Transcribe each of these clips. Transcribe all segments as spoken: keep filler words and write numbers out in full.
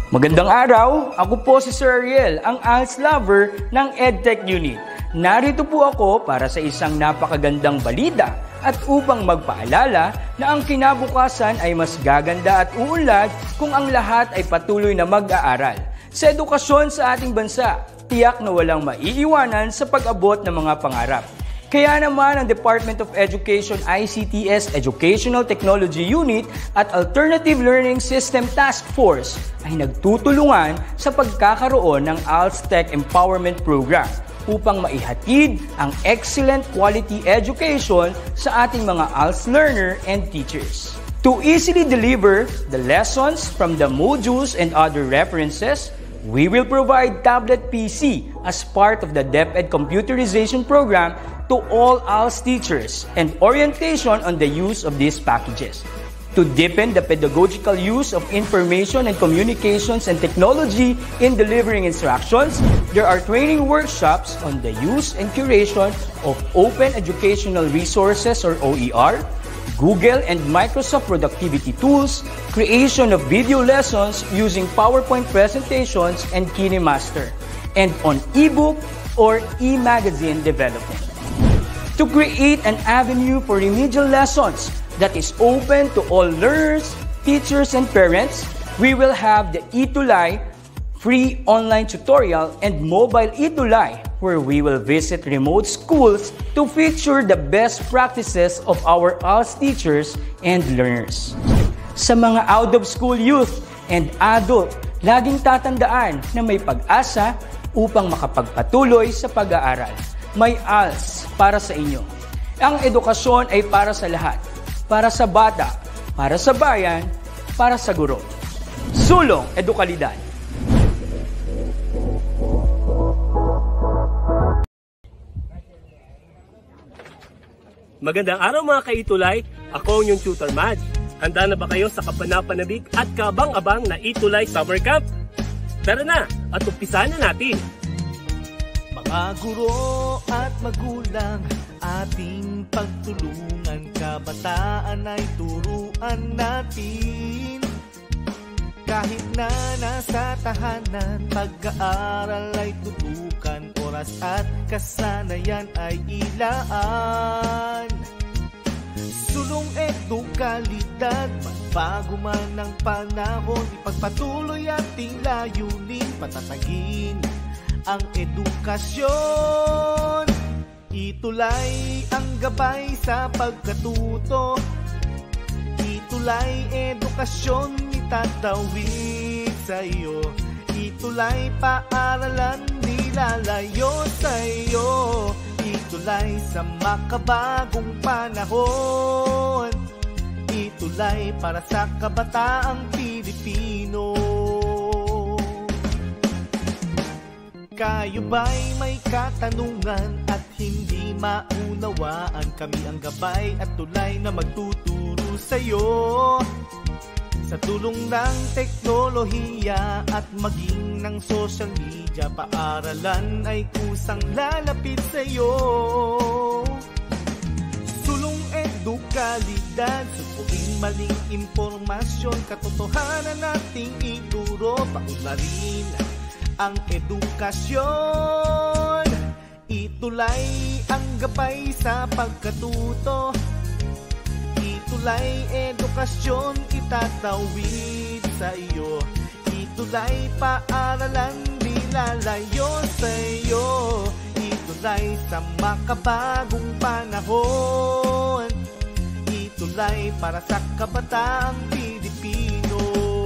Magandang araw, ako po si Sir Ariel, ang A L S lover ng EdTech Unit. Narito po ako para sa isang napakagandang balita at upang magpaalala na ang kinabukasan ay mas gaganda at uunlad kung ang lahat ay patuloy na mag-aaral. Sa edukasyon sa ating bansa, tiyak na walang maiiwanan sa pag-abot ng mga pangarap. Kaya naman ang Department of Education I C T S Educational Technology Unit at Alternative Learning System Task Force ay nagtutulungan sa pagkakaroon ng A L S Tech Empowerment Program upang maihatid ang excellent quality education sa ating mga A L S learner and teachers. To easily deliver the lessons from the modules and other references, we will provide tablet P C as part of the DepEd computerization program to all A L S teachers and orientation on the use of these packages. To deepen the pedagogical use of information and communications and technology in delivering instructions, there are training workshops on the use and curation of open educational resources or O E R, Google and Microsoft productivity tools, creation of video lessons using PowerPoint presentations and KineMaster, and on ebook or e-magazine development. To create an avenue for remedial lessons that is open to all learners, teachers, and parents, we will have the ETUlay free online tutorial and mobile ETUlay, where we will visit remote schools to feature the best practices of our A L S teachers and learners. Sa mga out-of-school youth and adult, laging tatandaan na may pag-asa upang makapagpatuloy sa pag-aaral. May A L S para sa inyo. Ang edukasyon ay para sa lahat. Para sa bata, para sa bayan, para sa guro. Sulong Edukalidad. Magandang araw mga ka-ETUlay, ako ang inyong tutor Mad. Handa na ba kayo sa kapanapanabik at kabang-abang na ETUlay Summer Camp? Tara na at umpisahan na natin! Mga guro at magulang, ating pagtulungan, kabataan ay turuan natin. Kahit na nasa tahanan, pag-aaral ay tutukan, oras at kasanayan ay ilaan. Sulong edukalidad, magbago man ang panahon, ipagpatuloy ating layunin, patatagin ang edukasyon. ETUlay ang gabay sa pagkatuto, ETUlay edukasyon itatawid sa iyo. ETUlay paaralan nilalayo sa iyo. ETUlay sa makabagong panahon, ETUlay para sa kabataang Pilipino. Kayo ba'y may katanungan at hindi maunawaan? Kami ang gabay at tulay na magtuturo sa'yo. Sa tulong ng teknolohiya at maging ng social media, paaralan ay kusang lalapit sa'yo. Sulong edukalidad, supuin maling impormasyon, katotohanan nating ituro, paunlarin ang edukasyon. ETUlay ang gabay sa pagkatuto, ETUlay edukasyon itatawid sa iyo. ETUlay paaralan nilalayo sa iyo. ETUlay sa makabagong panahon, ETUlay para sa kabataang Pilipino.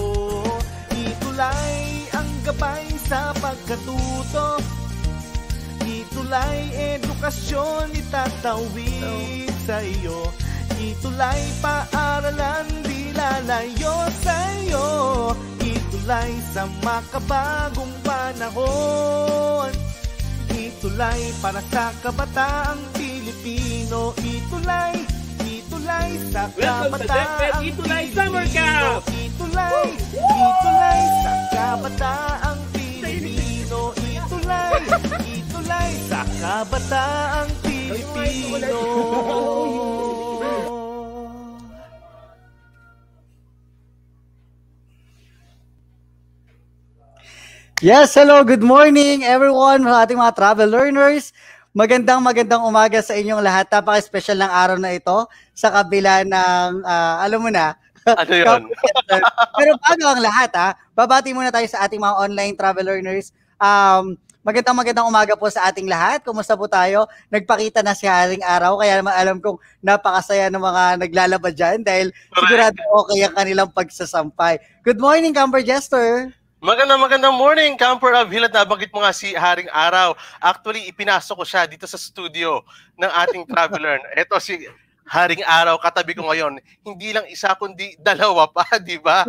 ETUlay ang gabay sa pagkatuto, ETUlay edukasyon itatawid sa iyo. ETUlay paaralan nilalayo sa iyo. ETUlay sa makabagong panahon, ETUlay para sa kabataang Pilipino. ETUlay, ETUlay sa kabataang ETUlay Summer Camp. ETUlay, ETUlay sa kabataang Pilipino. ETUlay, ETUlay sa kabataang Pilipino. Yes, hello, good morning everyone, mga ating mga travel learners. Magandang magandang umaga sa inyong lahat. Napaka-special ng araw na ito sa kabila ng, uh, alam mo na, ano yun? Pero bago ang lahat, ha, babati muna tayo sa ating mga online travel learners. Um, magandang magandang umaga po sa ating lahat. Kumusta po tayo? Nagpakita na si Haring Araw, kaya naman alam kong napakasaya ng mga naglalaba dyan dahil Correct. sigurado okay ang kanilang pagsasampay. Good morning, Camper Jester! Magandang magandang morning, Camper of Hill, at nabanggit mo nga si Haring Araw. Actually, ipinasok ko siya dito sa studio ng ating TraveLearn. Ito si Haring Araw, katabi ko ngayon. Hindi lang isa, kundi dalawa pa, di ba?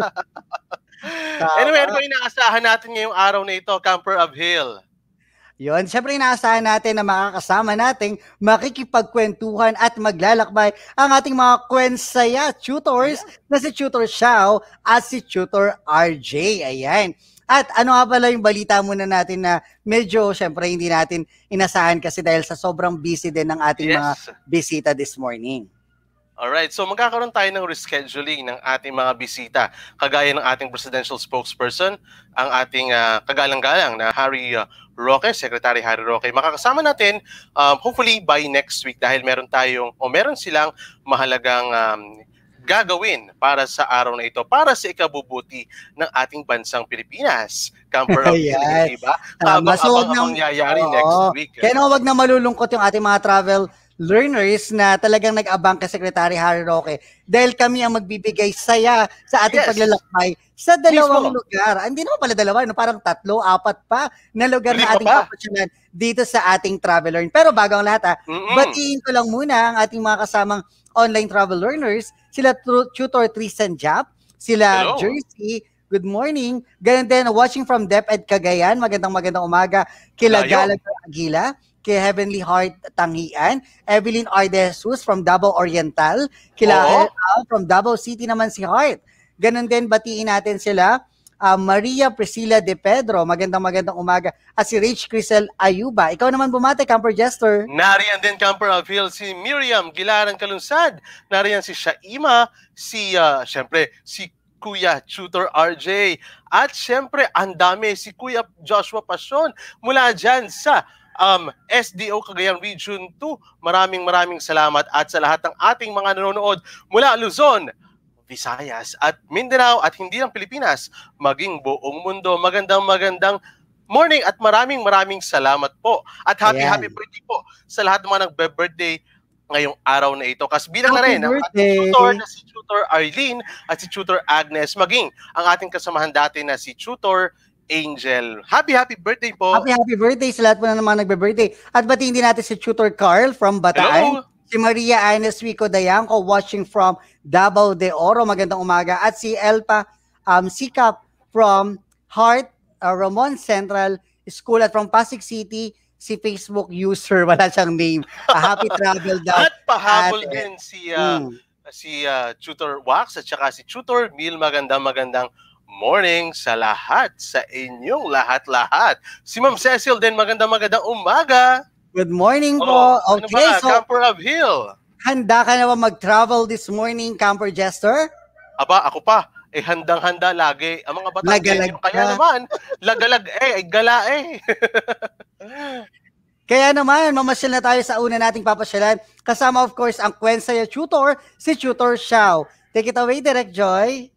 Anyway, ano ba inaasahan natin ngayong araw na ito, Camper of Hill? Yun, syempre inaasahan natin na makakasama nating makikipagkwentuhan at maglalakbay ang ating mga kwensaya tutors yeah. na si Tutor Xiao at si Tutor R J. Ayan. At ano nga pala yung balita muna natin na medyo syempre hindi natin inasahan kasi dahil sa sobrang busy din ng ating yes. mga bisita this morning. Alright, so magkakaroon tayo ng rescheduling ng ating mga bisita. Kagaya ng ating presidential spokesperson, ang ating uh, kagalang-galang na Harry uh, Roque, Secretary Harry Roque. Makakasama natin um, hopefully by next week dahil meron tayong o meron silang mahalagang um, gagawin para sa araw na ito, para sa ikabubuti ng ating bansang Pilipinas. Camper of Hill, diba? Tama, so abang ang mangyayari next week. Kaya naman wag na malulungkot yung ating mga travel learners na talagang nag-abang kay Secretary Harry Roque dahil kami ang magbibigay saya sa ating yes. paglalakbay sa dalawang Mismo. lugar. Hindi naman pala dalawa, no? Parang tatlo, apat pa na lugar Hindi na ating papasyalan dito sa ating travel learn. Pero bago ang lahat, ha, mm-hmm. batiin ko lang muna ang ating mga kasamang online travel learners, sila Tutor Tristan Jap, sila Hello. Jersey, good morning. Ganun din, watching from DepEd Cagayan, magandang magandang umaga, kila Galag Aguila, kay Heavenly Heart Tangian, Evelyn R. De Jesus from Davao Oriental, kila oh. Al from Davao City naman si Heart. Ganun din, batiin natin sila, uh, Maria Priscilla De Pedro, magandang magandang umaga, at si Rach Crisel Ayuba. Ikaw naman bumate, Camper Jester. Nariyan din, Camper of Hill, si Miriam Gilaran Kalunsad. Nariyan si Shaima, si, uh, syempre, si Kuya Tutor R J. At syempre, ang dami, si Kuya Joshua Pasyon mula dyan sa Um, S D O Cagayan Region two. Maraming maraming salamat at sa lahat ng ating mga nanonood mula Luzon, Visayas at Mindanao at hindi lang Pilipinas, maging buong mundo. Magandang magandang morning at maraming maraming salamat po. At happy Ayan. happy birthday po sa lahat ng mga nagbe-birthday ngayong araw na ito. Kasi bilang happy na rin ang ating tutor na si Tutor Arlene at si Tutor Agnes, maging ang ating kasamahan dati na si Tutor Angel. Happy, happy birthday po. Happy, happy birthday sa lahat po na naman nagbe-birthday. At batiin din natin si Tutor Carl from Bataan. Hello. Si Maria Ines Wico Dayanco watching from Davao de Oro. Magandang umaga. At si Elpa um, Sikap from Heart uh, Ramon Central School at from Pasig City. Si Facebook user, wala siyang name. A happy travel daw. At pahabol at, din si, uh, mm. si uh, Tutor Wax at saka si Tutor Mil. Magandang magandang morning sa lahat, sa inyong lahat-lahat. Si Ma'am Cecil din, magandang magandang umaga. Good morning oh, po. Okay, ano ba, so Camper of Hill. Handa ka na ba mag-travel this morning, Camper Jester? Aba, ako pa. Eh, handang-handa lagi. Ang mga Batangueño, kaya naman, lagalag eh, ay gala eh. Kaya naman, mamasyal na tayo sa una nating papasyalan. Kasama, of course, ang Kwensaya Tutor, si Tutor Xiao. Take it away, Direct Joy.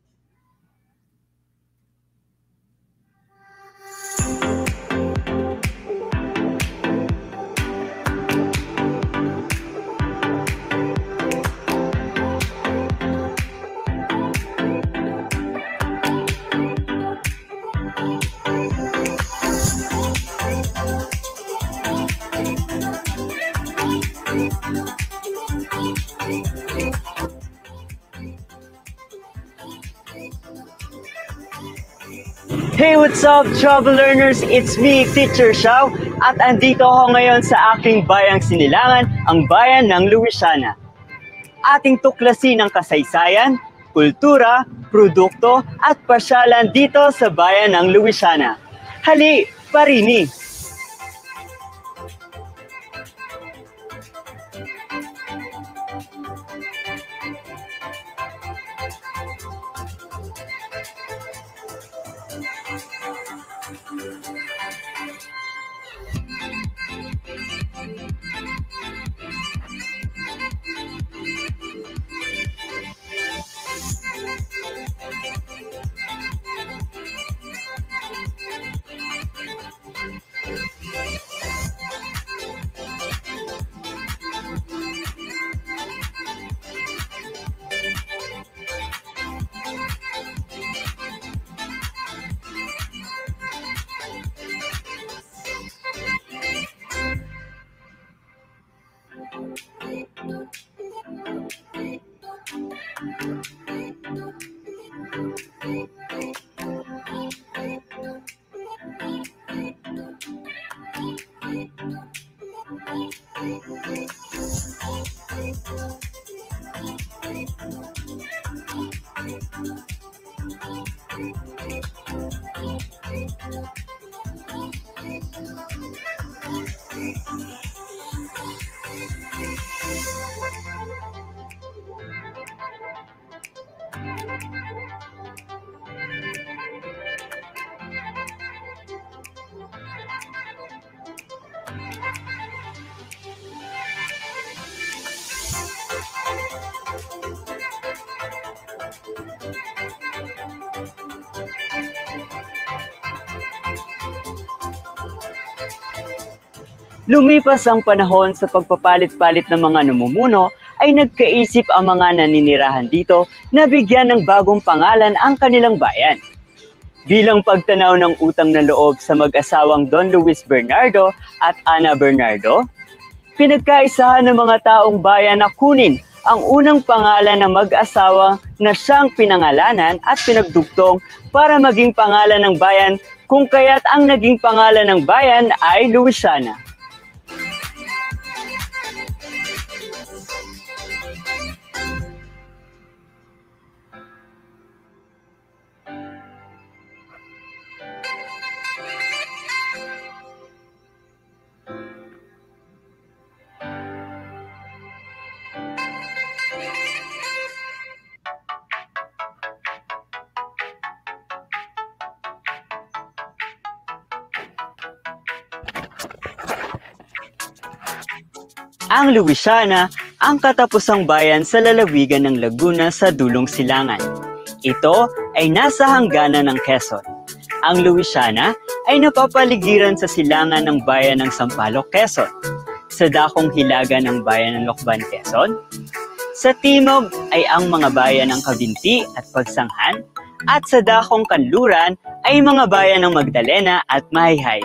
Hey, what's up, travel learners? It's me, Teacher Xiao, at andito ako ngayon sa aking bayang sinilangan, ang bayan ng Louisiana. Ating tuklasin ang kasaysayan, kultura, produkto, at pasyalan dito sa bayan ng Louisiana. Hali, parini! Lumipas ang panahon sa pagpapalit-palit ng mga namumuno, ay nagkaisip ang mga naninirahan dito na bigyan ng bagong pangalan ang kanilang bayan. Bilang pagtanaw ng utang na loob sa mag-asawang Don Luis Bernardo at Ana Bernardo, pinagkaisahan ng mga taong bayan na kunin ang unang pangalan ng mag-asawa na siyang pinangalanan at pinagdugtong para maging pangalan ng bayan, kung kaya't ang naging pangalan ng bayan ay Luisiana. Ang Luisiana, ang katapusang bayan sa lalawigan ng Laguna sa dulong silangan. Ito ay nasa hangganan ng Quezon. Ang Luisiana ay napapaligiran sa silangan ng bayan ng Sampaloc, Quezon, sa dakong hilaga ng bayan ng Lokban, Quezon. Sa timog ay ang mga bayan ng Cavinti at Pagsanghan, at sa dakong kanluran ay mga bayan ng Magdalena at Mahayhay.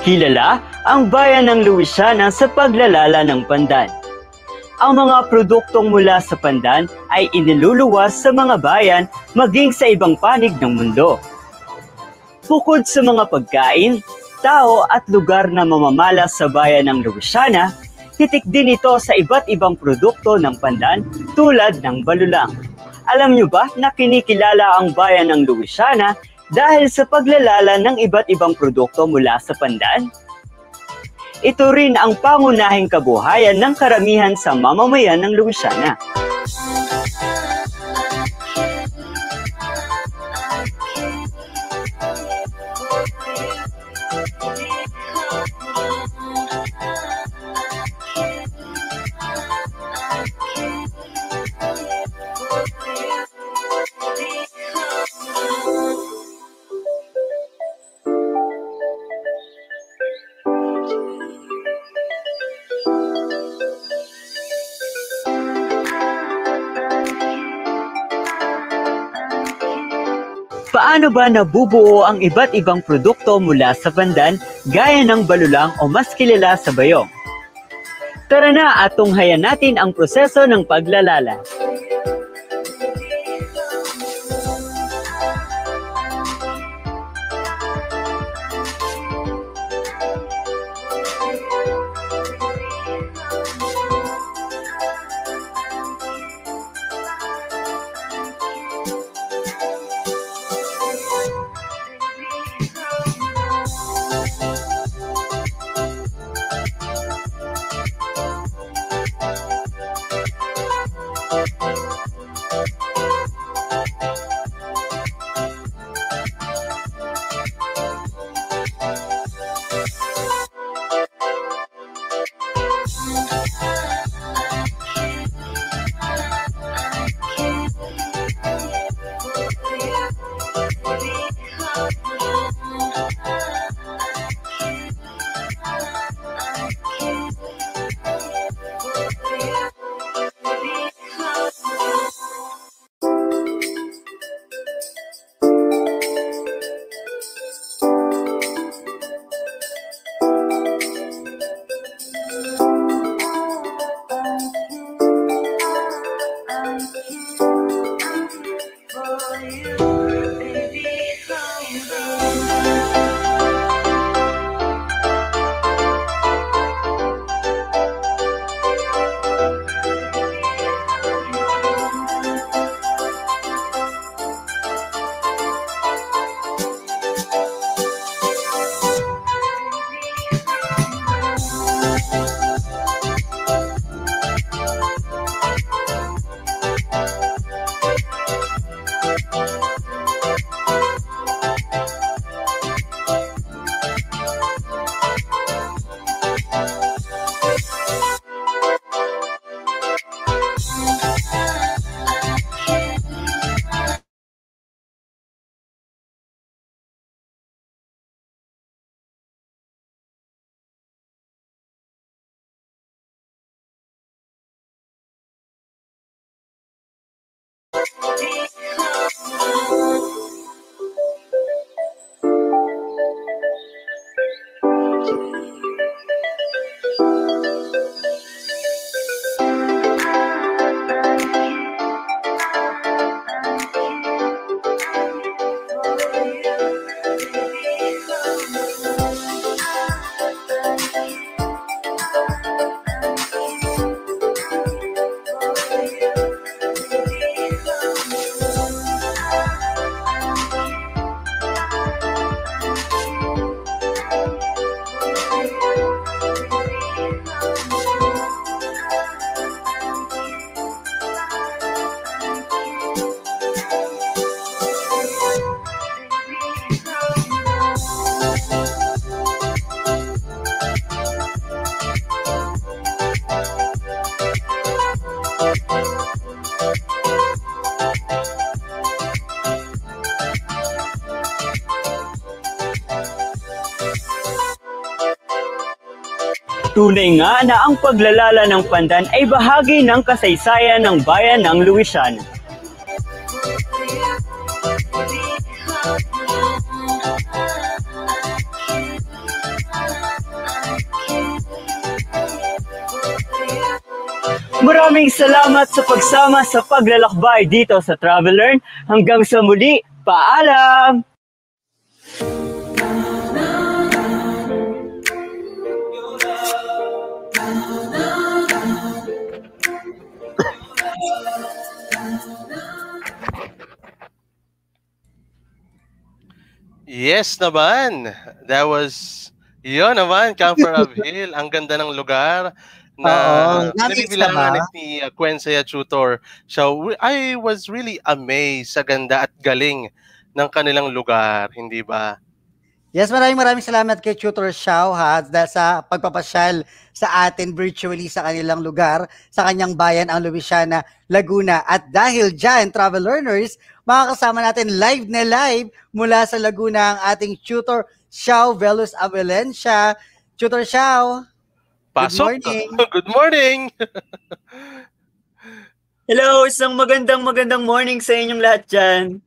Kilala ang bayan ng Louisiana sa paglalala ng pandan. Ang mga produktong mula sa pandan ay iniluluwas sa mga bayan maging sa ibang panig ng mundo. Bukod sa mga pagkain, tao at lugar na mamamalas sa bayan ng Louisiana, titik din ito sa iba't ibang produkto ng pandan tulad ng balulang. Alam nyo ba na kinikilala ang bayan ng Louisiana dahil sa paglalala ng iba't ibang produkto mula sa pandan? Ito rin ang pangunahing kabuhayan ng karamihan sa mamamayan ng Louisiana. Paano ba nabubuo ang iba't ibang produkto mula sa pandan gaya ng balulang o mas kilala sa bayong? Tara na at tunghayan natin ang proseso ng paglalala. Tunay nga na ang paglalala ng pandan ay bahagi ng kasaysayan ng bayan ng Louisiana. Maraming salamat sa pagsama sa paglalakbay dito sa TraveLearn. Hanggang sa muli, paalam! Yes naman. That was, yun naman, Camper of Hill. Ang ganda ng lugar na nabibilangan ni uh, Gwen Saya Tutor. So I was really amazed sa ganda at galing ng kanilang lugar, hindi ba? Yes, maraming maraming salamat kay Tutor Xiao ha, sa pagpapasyal sa atin virtually sa kanilang lugar, sa kanyang bayan, ang Louisiana, Laguna. At dahil dyan, travel learners, makakasama natin live na live mula sa Laguna ang ating Tutor Xiao Velus Avalencia. Tutor Xiao, Pasok. Good morning. Good morning. Hello, isang magandang magandang morning sa inyong lahat dyan.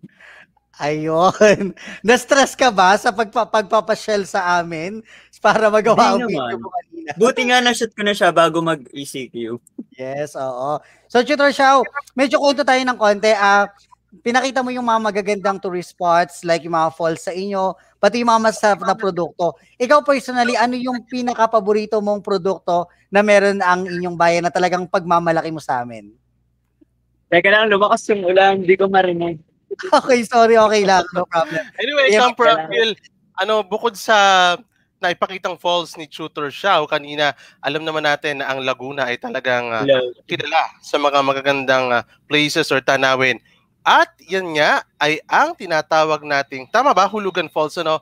Ayun. Na-stress ka ba sa pagpa pagpapasyal sa amin para magawa ang video mo kanina? Buti nga na-shoot ko na siya bago mag-E C Q. Yes, oo. So, Tutor Xiao, medyo kwento tayo ng konti. Uh, pinakita mo yung mga magagandang tourist spots like yung mga falls sa inyo, pati yung mga masarap na produkto. Ikaw personally, ano yung pinaka-paborito mong produkto na meron ang inyong bayan na talagang pagmamalaki mo sa amin? Teka lang, lumakas yung ulan, hindi ko marinig. Okay, sorry, okay lang, no problem. Anyway, Camper of Hill, ano, bukod sa naipakitang falls ni Tutor Xiao kanina, alam naman natin na ang Laguna ay talagang uh, kilala sa mga magagandang uh, places or tanawin. At yan nga ay ang tinatawag nating, tama ba, Hulugan Falls, ano?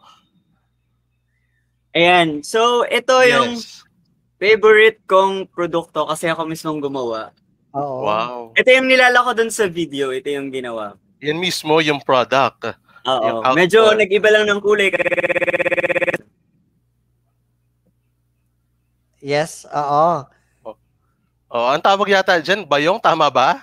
Ayan, so ito yes. Yung favorite kong produkto kasi ako mismong gumawa. Oo. Wow. Ito yung nilala ko dun sa video, ito yung ginawa. Yan mismo yung product. Oo. Yung medyo nag-iba lang ng kulay. Yes, oo. Oh. Oh, ang tawag yata dyan, bayong, tama ba?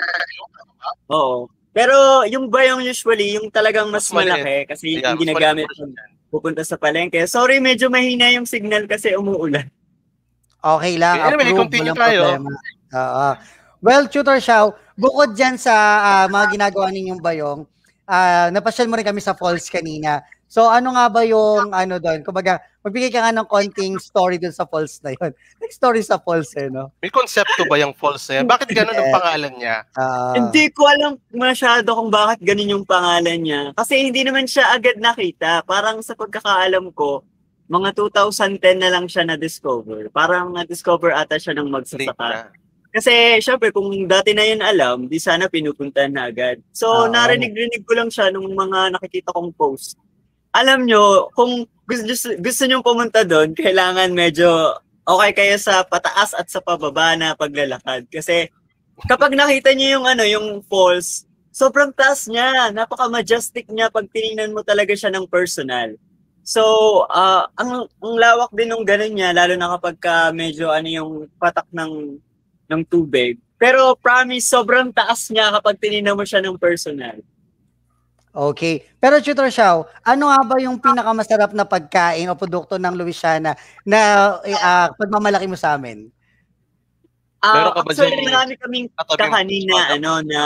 Oo. Pero yung bayong usually, yung talagang mas, mas malaki kasi yeah, yung ginagamit pupunta sa palengke. Sorry, medyo mahina yung signal kasi umuulan. Okay lang. Okay, anyway, continue tayo. Oo. Well, Tutor Xiao, bukod dyan sa uh, mga ginagawa ninyong bayong, uh, napasyal mo rin kami sa falls kanina. So, ano nga ba yung ano doon? Kumbaga, magbigay ka nga ng konting story doon sa falls na yun. Nag-story sa falls eh, no? May konsepto ba yung falls na yan? Bakit ganun ang pangalan niya? Uh, hindi ko alam masyado kung bakit ganun yung pangalan niya. Kasi hindi naman siya agad nakita. Parang sa pagkakaalam ko, mga two thousand ten na lang siya na-discover. Parang na-discover ata siya ng magsasaka. Kasi, syempre, kung dati na yun alam, di sana pinupuntahan na agad. So, uh, narinig-rinig ko lang siya nung mga nakikita kong post. Alam nyo, kung gusto, gusto nyo pumunta doon, kailangan medyo okay kayo sa pataas at sa pababa na paglalakad. Kasi, kapag nakita nyo yung, ano, yung falls, sobrang taas niya. Napaka-majestic niya pag tinignan mo talaga siya ng personal. So, uh, ang, ang lawak din ng ganun niya, lalo na kapag ka medyo ano yung patak ng ng tubig. Pero promise, sobrang taas niya kapag tinignan mo siya ng personal. Okay. Pero Tutor Xiao, ano nga ba yung pinakamasarap na pagkain o produkto ng Louisiana na uh, pagmamalaki mo sa amin? Uh, actually, marami kaming kakanin na, ano, na,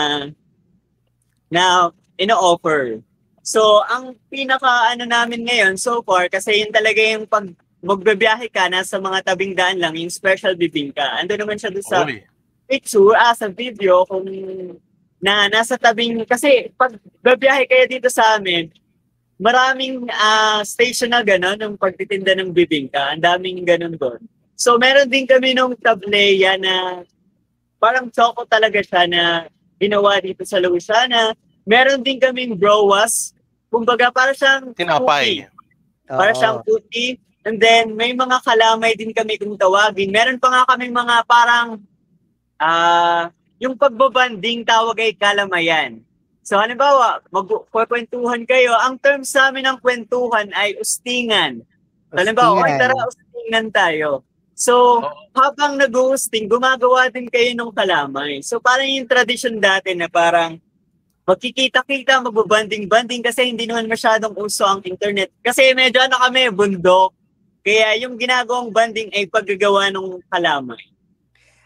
na ino-offer. So, ang pinaka ano namin ngayon so far, kasi yun talaga yung pag magbabiyahe ka, nasa mga tabing daan lang, yung special bibingka. Ando naman siya doon sa Oy. picture, ah, sa video, kung na nasa tabing, kasi pag babiyahe kayo dito sa amin, maraming uh, station na gano'n, ng pagtitinda ng bibingka. Ang daming gano'n doon. So, meron din kami nung tableya na parang choco talaga siya na ginawa dito sa Louisiana. Meron din kaming browas. Kumbaga, para siyang tinapay. Cookie. Para uh-oh. siyang cookie. And then, may mga kalamay din kami kung tawagin. Meron pa nga kami mga parang, ah, uh, yung pagbabanding tawag ay kalamayan. So, halimbawa, magkwentuhan kayo. Ang term sa amin ng kwentuhan ay ustingan. Halimbawa, okay, tara, ustingan tayo. So, habang nag-hosting, gumagawa din kayo ng kalamay. So, parang yung tradition dati na parang magkikita-kita, magbabanding-banding kasi hindi naman masyadong uso ang internet. Kasi medyo ano kami, bundok. Kaya yung ginagawang banding ay paggagawa ng kalamay.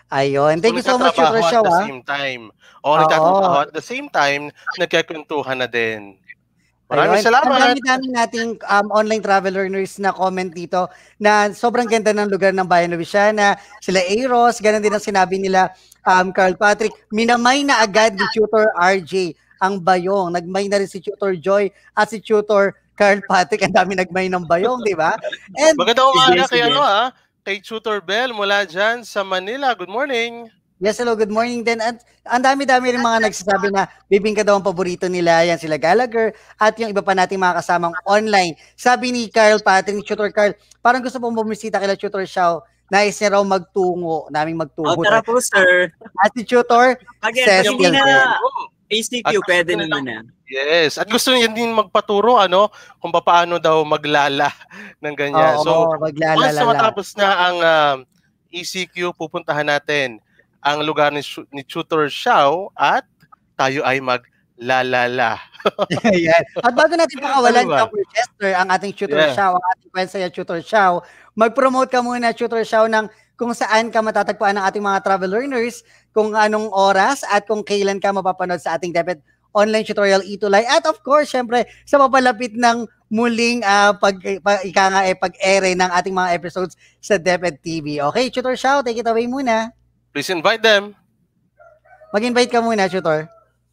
Ayun. Thank you so much, Tutor nagtatrabaho Shaw. at the ah. same time. O, Oo. nagtatrabaho at the same time, nagkakwentuhan na din. Maraming Ayun. Ang salamat. dami-dami nating um, online travel learners na comment dito na sobrang ganda ng lugar ng Bayan Louisiana. Sila Eros, ganun din ang sinabi nila, um, Carl Patrick. Minamay na agad ni Tutor R J ang Bayong. Nagmay na rin si Tutor Joy at si Tutor Carl Patrick. Ang dami nagmay ng Bayong, di ba? And Magandang umaga Sige, kay sige. ano ah, kay Tutor Bell mula dyan sa Manila. Good morning. yes, hello, good morning din. At ang dami-dami rin mga nagsasabi na bibingka daw ang paborito nila. Yan sila Gallagher at yung iba pa nating mga kasamang online. Sabi ni Carl Patrick, ni Tutor Carl, parang gusto pong bumisita kila Tutor Shaw. Nais niya raw magtungo, naming magtungo. O, tara po, sir. At si Tutor Again, Cecil. hindi na Oh. A C At Q, gusto pwede nila- naman na. Yes, at gusto niya din magpaturo ano kung paano daw maglala ng ganyan. Oo, so, once na maglalala. matapos na ang um, E C Q, pupuntahan natin ang lugar ni, Shu- ni Tutor Shaw at tayo ay maglalala. Ayan. At bago natin pakawalan Ano ba? ka, Chester, ang ating Tutor Yeah. Shaw, ang ating kwensaya Tutor Shaw, mag-promote ka muna, Tutor Shaw, ng kung saan ka matatagpuan ng ating mga travel learners, kung anong oras at kung kailan ka mapapanood sa ating DepEd online tutorial ETUlay. At of course, syempre, sa papalapit ng muling uh, pag, pag, ika nga, eh, pag-ere ng ating mga episodes sa DepEd T V. Okay, Tutor Shaw, take it away muna. Please invite them. Mag-invite ka muna, Tutor.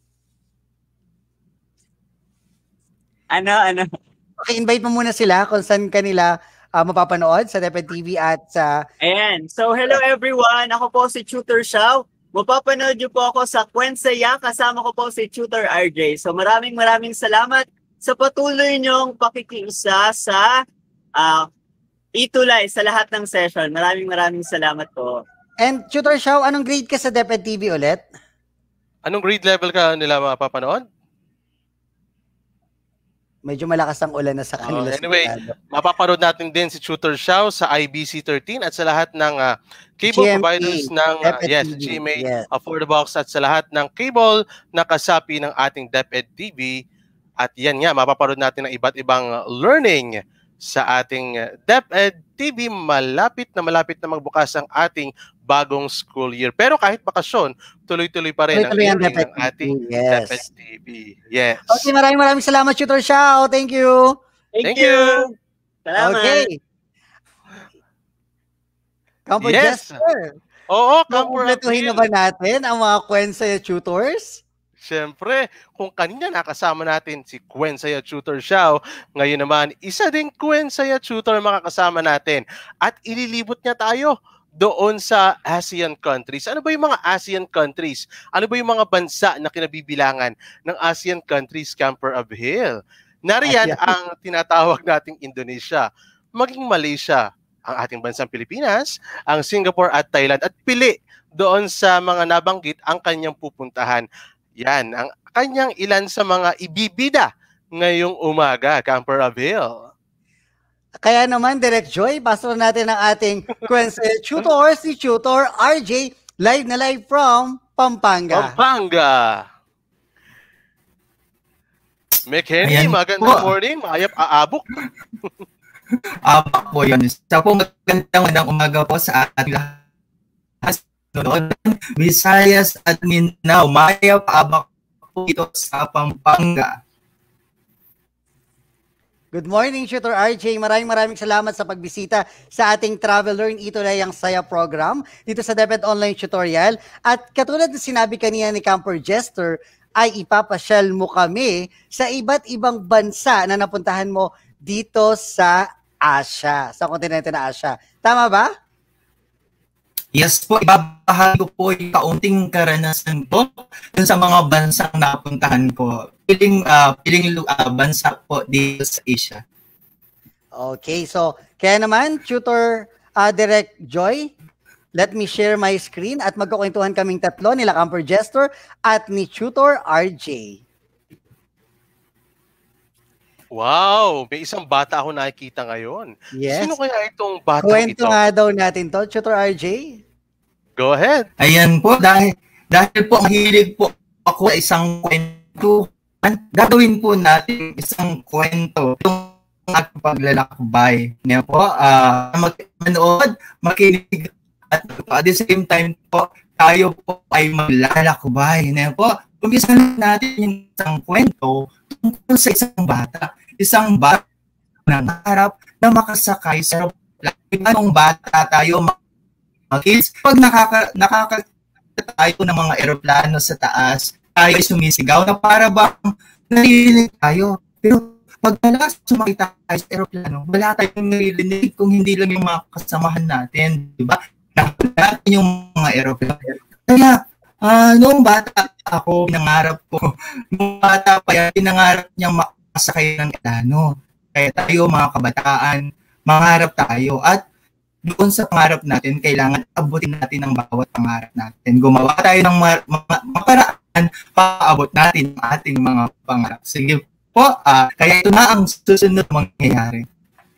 Ano, ano? Okay, invite mo muna sila kung saan kanila uh, mapapanood sa DepEd T V at sa... Ayan. So, hello everyone. Ako po si Tutor Shaw. Mapapanood niyo po ako sa Kwensaya. Kasama ko po si Tutor R J. So, maraming maraming salamat sa patuloy niyong pakikiusa sa uh, ETUlay sa lahat ng session. Maraming maraming salamat po. And Tutor Shaw, anong grade ka sa DepEd T V ulit? Anong grade level ka nila mapapanood? Medyo malakas ang ulan na sa Oh, kanila. anyway, sigurado. mapapanood natin din si Tutor Shaw sa I B C thirteen at sa lahat ng uh, cable G M A, providers ng uh, DepEd yes, T V, G M A, yes. Affordabox at sa lahat ng cable na kasapi ng ating DepEd T V. At yan nga, mapapanood natin ang iba't ibang learning sa ating uh, DepEd T V. Malapit na malapit na magbukas ang ating bagong school year. Pero kahit bakasyon, tuloy-tuloy pa rin ang Tuloy-tuloy ang learning DepEd ng ating T V, yes. DepEd T V. Yes. Okay, maraming maraming salamat, Tutor Shaw. Thank you. Thank, Thank you. you. Salamat. Okay. Campo Yes. Jester, Oo, Camper kumpletuhin na Appeal. ba natin ang mga Kwensaya tutors? Siyempre, kung kanina nakasama natin si Kwensaya Tutor Shaw, ngayon naman, isa ding Kwensaya Tutor makakasama natin. At ililibot niya tayo doon sa ASEAN countries. Ano ba yung mga ASEAN countries? Ano ba yung mga bansa na kinabibilangan ng ASEAN countries, Camper Abhil? Nariyan Ayan. ang tinatawag nating Indonesia, maging Malaysia, ang ating bansang Pilipinas, ang Singapore at Thailand, at pili doon sa mga nabanggit ang kanyang pupuntahan. Yan, ang kanyang ilan sa mga ibibida ngayong umaga, Camper Abhil. Kaya naman, Direct Joy, pasok natin ang ating Kwensaya tutor, si Tutor R J, live na live from Pampanga. Pampanga. McHenry, Ayan magandang po. morning. Maayap aabok. Apak po yun. Sa po magandang magandang umaga po sa ating lahat. Noon, Visayas at Mindanao. Maya paabak po ito sa Pampanga. Good morning, Tutor R J. Maraming maraming salamat sa pagbisita sa ating TraveLearn ETUlay ang Saya program dito sa DepEd Online Tutorial. At katulad na sinabi kanina ni Camper Jester, ay ipapasyal mo kami sa iba't ibang bansa na napuntahan mo dito sa Asia, sa kontinente na Asia. Tama ba? Yes po, ibabahagi ko po yung kaunting karanasan ko dun sa mga bansang napuntahan ko. Piling, uh, piling uh, bansa po dito sa Asia. Okay, so kaya naman, Tutor uh, Direct Joy, let me share my screen at magkukwentuhan kaming tatlo, nila Camper Jester at ni Tutor R J. Wow, may isang bata ako nakikita ngayon. Yes. Sino kaya itong batang Kwento ito? nga daw natin to, Tutor R J. Go ahead. Ayan po, dahil, dahil po mahilig po ako sa isang kwento, gagawin po natin isang kwento yung ating paglalakbay. Ngayon po, uh, mag-manood, makinig At at the same time po, tayo po ay maglalakbay. Na po, umpisa natin yung isang kwento tungkol sa isang bata. Isang bata na nangarap na makasakay sa aeroplano. Anong bata tayo, mga kids, pag nakaka, nakaka tayo ng mga aeroplano sa taas, tayo ay sumisigaw na para bang narinig tayo. Pero pag nalas sumakita tayo sa aeroplano, wala tayong naririnig kung hindi lang yung mga kasamahan natin. Diba? Natin yung mga aeroplano. Kaya, uh, noong bata ako, pinangarap ko, noong bata pa yan, pinangarap niyang makasakay ng aeroplano. Kaya tayo, mga kabataan, mangarap tayo. At doon sa pangarap natin, kailangan abutin natin ang bawat pangarap natin. Gumawa tayo ng mga, mga, mga paraan paabot natin ang ating mga pangarap. Sige po, uh, kaya ito na ang susunod mangyayari.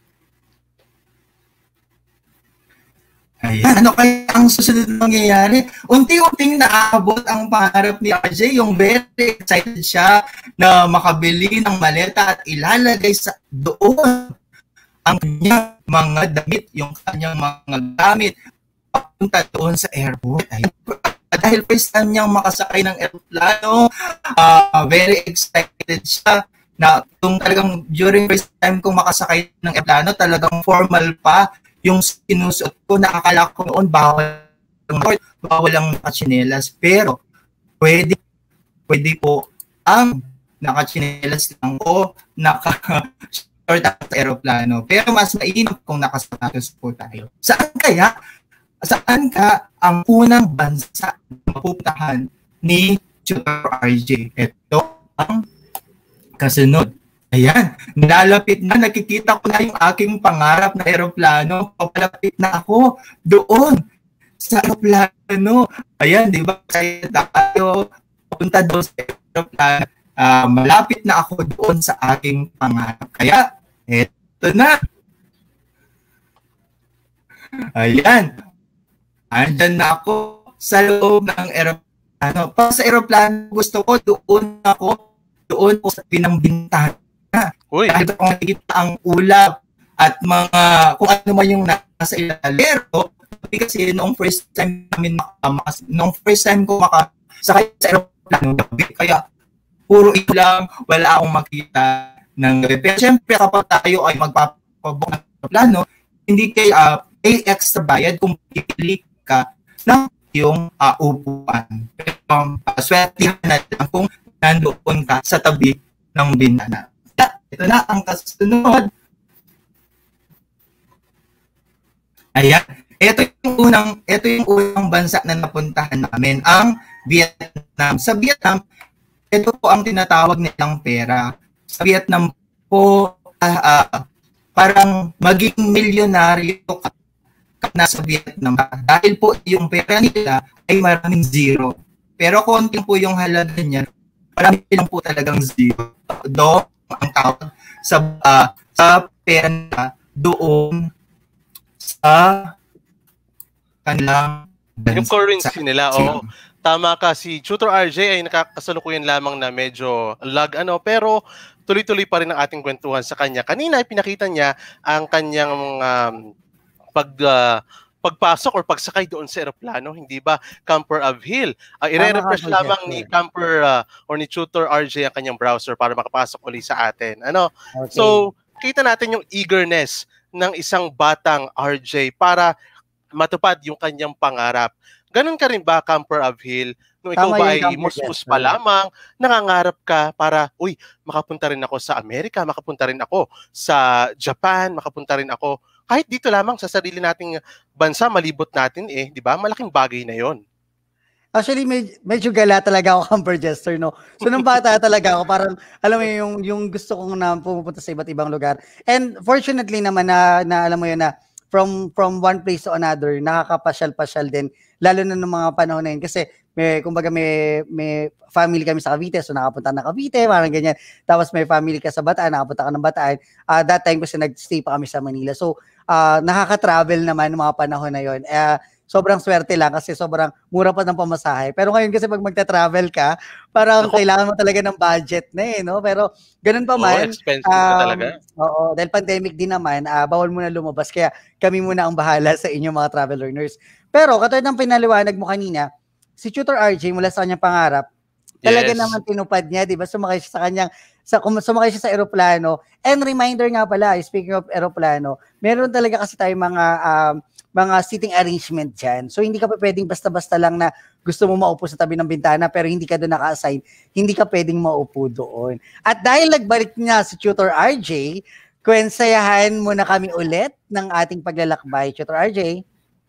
Ayan, ano kaya ang susunod mangyayari? Unti-unting naabot ang pangarap ni R J, yung very excited siya na makabili ng maleta at ilalagay sa doon ang kanyang mga damit, yung kanyang mga gamit, papunta doon sa airport. Ayun. Dahil first time niyang makasakay ng aeroplano, uh, very excited siya na kung talagang during first time kong makasakay ng aeroplano, talagang formal pa yung sinusuot ko, nakakala ko noon bawal bawal ang nakachinelas, pero pwede pwede po ang nakachinelas lang o naka-short sa aeroplano, pero mas mainam kung nakasapatos po tayo. Saan kaya saan ka ang unang bansa na mapupuntahan ni Tutor R J? Ito ang kasunod. Ayan, nilalapit na, nakikita ko na yung aking pangarap na aeroplano. Papalapit na ako doon sa aeroplano. Ayan, di ba? Kaya tayo punta doon sa aeroplano. Uh, malapit na ako doon sa aking pangarap. Kaya, eto na. Ayan. Andyan na ako sa loob ng aeroplano. Pa sa aeroplano, gusto ko doon ako, doon ko sa pinambintahan. Uy. Dahil kung nakikita ang ulap at mga kung ano man yung nasa ilalero, kasi noong first time namin makamas, noong first time ko makasakay sa aeroplano, kaya puro ito lang, wala akong makita ng gabi. Pero syempre kapag tayo ay magpapabok ng aeroplano, hindi kayo uh, pay extra bayad kung pipili ka ng yung uh, upuan. Pero um, swerte na lang kung nandoon ka sa tabi ng bintana. Ito na ang kasunod. Ayan. Ito yung unang, ito yung unang bansa na napuntahan namin, ang Vietnam. Sa Vietnam, ito po ang tinatawag nilang pera. Sa Vietnam po, uh, uh, parang maging milyonaryo ka nasa Vietnam. Dahil po yung pera nila ay maraming zero. Pero konting po yung halaga niya, marami lang po talagang zero. Do, ang tawag sa uh, sa pera na doon sa kanilang yung currency nila. Oo, tama ka, si Tutor R J ay nakakasalukuyan lamang na medyo lag ano, pero tuloy-tuloy pa rin ang ating kwentuhan sa kanya. Kanina ay pinakita niya ang kanyang um, pag uh, pagpasok or pagsakay doon sa aeroplano, hindi ba? Camper of Hill. Uh, i-refresh lamang ni Camper uh, or ni Tutor R J ang kanyang browser para makapasok uli sa atin. Ano? Okay. So, kita natin yung eagerness ng isang batang R J para matupad yung kanyang pangarap. Ganun ka rin ba, Camper of Hill? Nung ikaw ba ay musmus pa lamang, nangangarap ka para, uy, makapunta rin ako sa Amerika, makapunta rin ako sa Japan, makapunta rin ako kahit dito lamang sa sarili nating bansa, malibot natin eh, di ba? Malaking bagay na yon. Actually, med medyo gala talaga ako, Camper Jester, no? So, nung bata talaga ako, parang, alam mo yung, yung gusto kong na pumunta sa iba't ibang lugar. And fortunately naman na, na alam mo yun na, from from one place to another, nakakapasyal-pasyal din, lalo na ng mga panahon na yun. Kasi, may, kumbaga, may, may family kami sa Cavite, so nakapunta na Cavite, parang ganyan. Tapos may family ka sa Bataan, nakapunta ka ng Bataan. Uh, that time kasi nag-stay pa kami sa Manila. So, uh, nakaka-travel naman mga panahon na yun. Uh, sobrang swerte lang kasi sobrang mura pa ng pamasahe. Pero ngayon kasi pag magta-travel ka, parang Ako, kailangan mo talaga ng budget na eh, no? Pero ganun pa oh, man, expensive um, na talaga. oo, dahil pandemic din naman, uh, bawal muna lumabas. Kaya kami muna ang bahala sa inyong mga travel learners. Pero katulad ng pinaliwanag mo kanina, si Tutor R J mula sa kanyang pangarap, talaga Yes. naman tinupad niya, di ba? Sumakay siya sa kanyang, sa, sumakay siya sa eroplano. And reminder nga pala, speaking of eroplano, meron talaga kasi tayo mga um, mga seating arrangement dyan. So, hindi ka pa pwedeng basta-basta lang na gusto mo maupo sa tabi ng bintana pero hindi ka doon naka-assign, hindi ka pwedeng maupo doon. At dahil nagbalik niya si Tutor R J, kwensayahan mo na kami ulit ng ating paglalakbay. Tutor R J?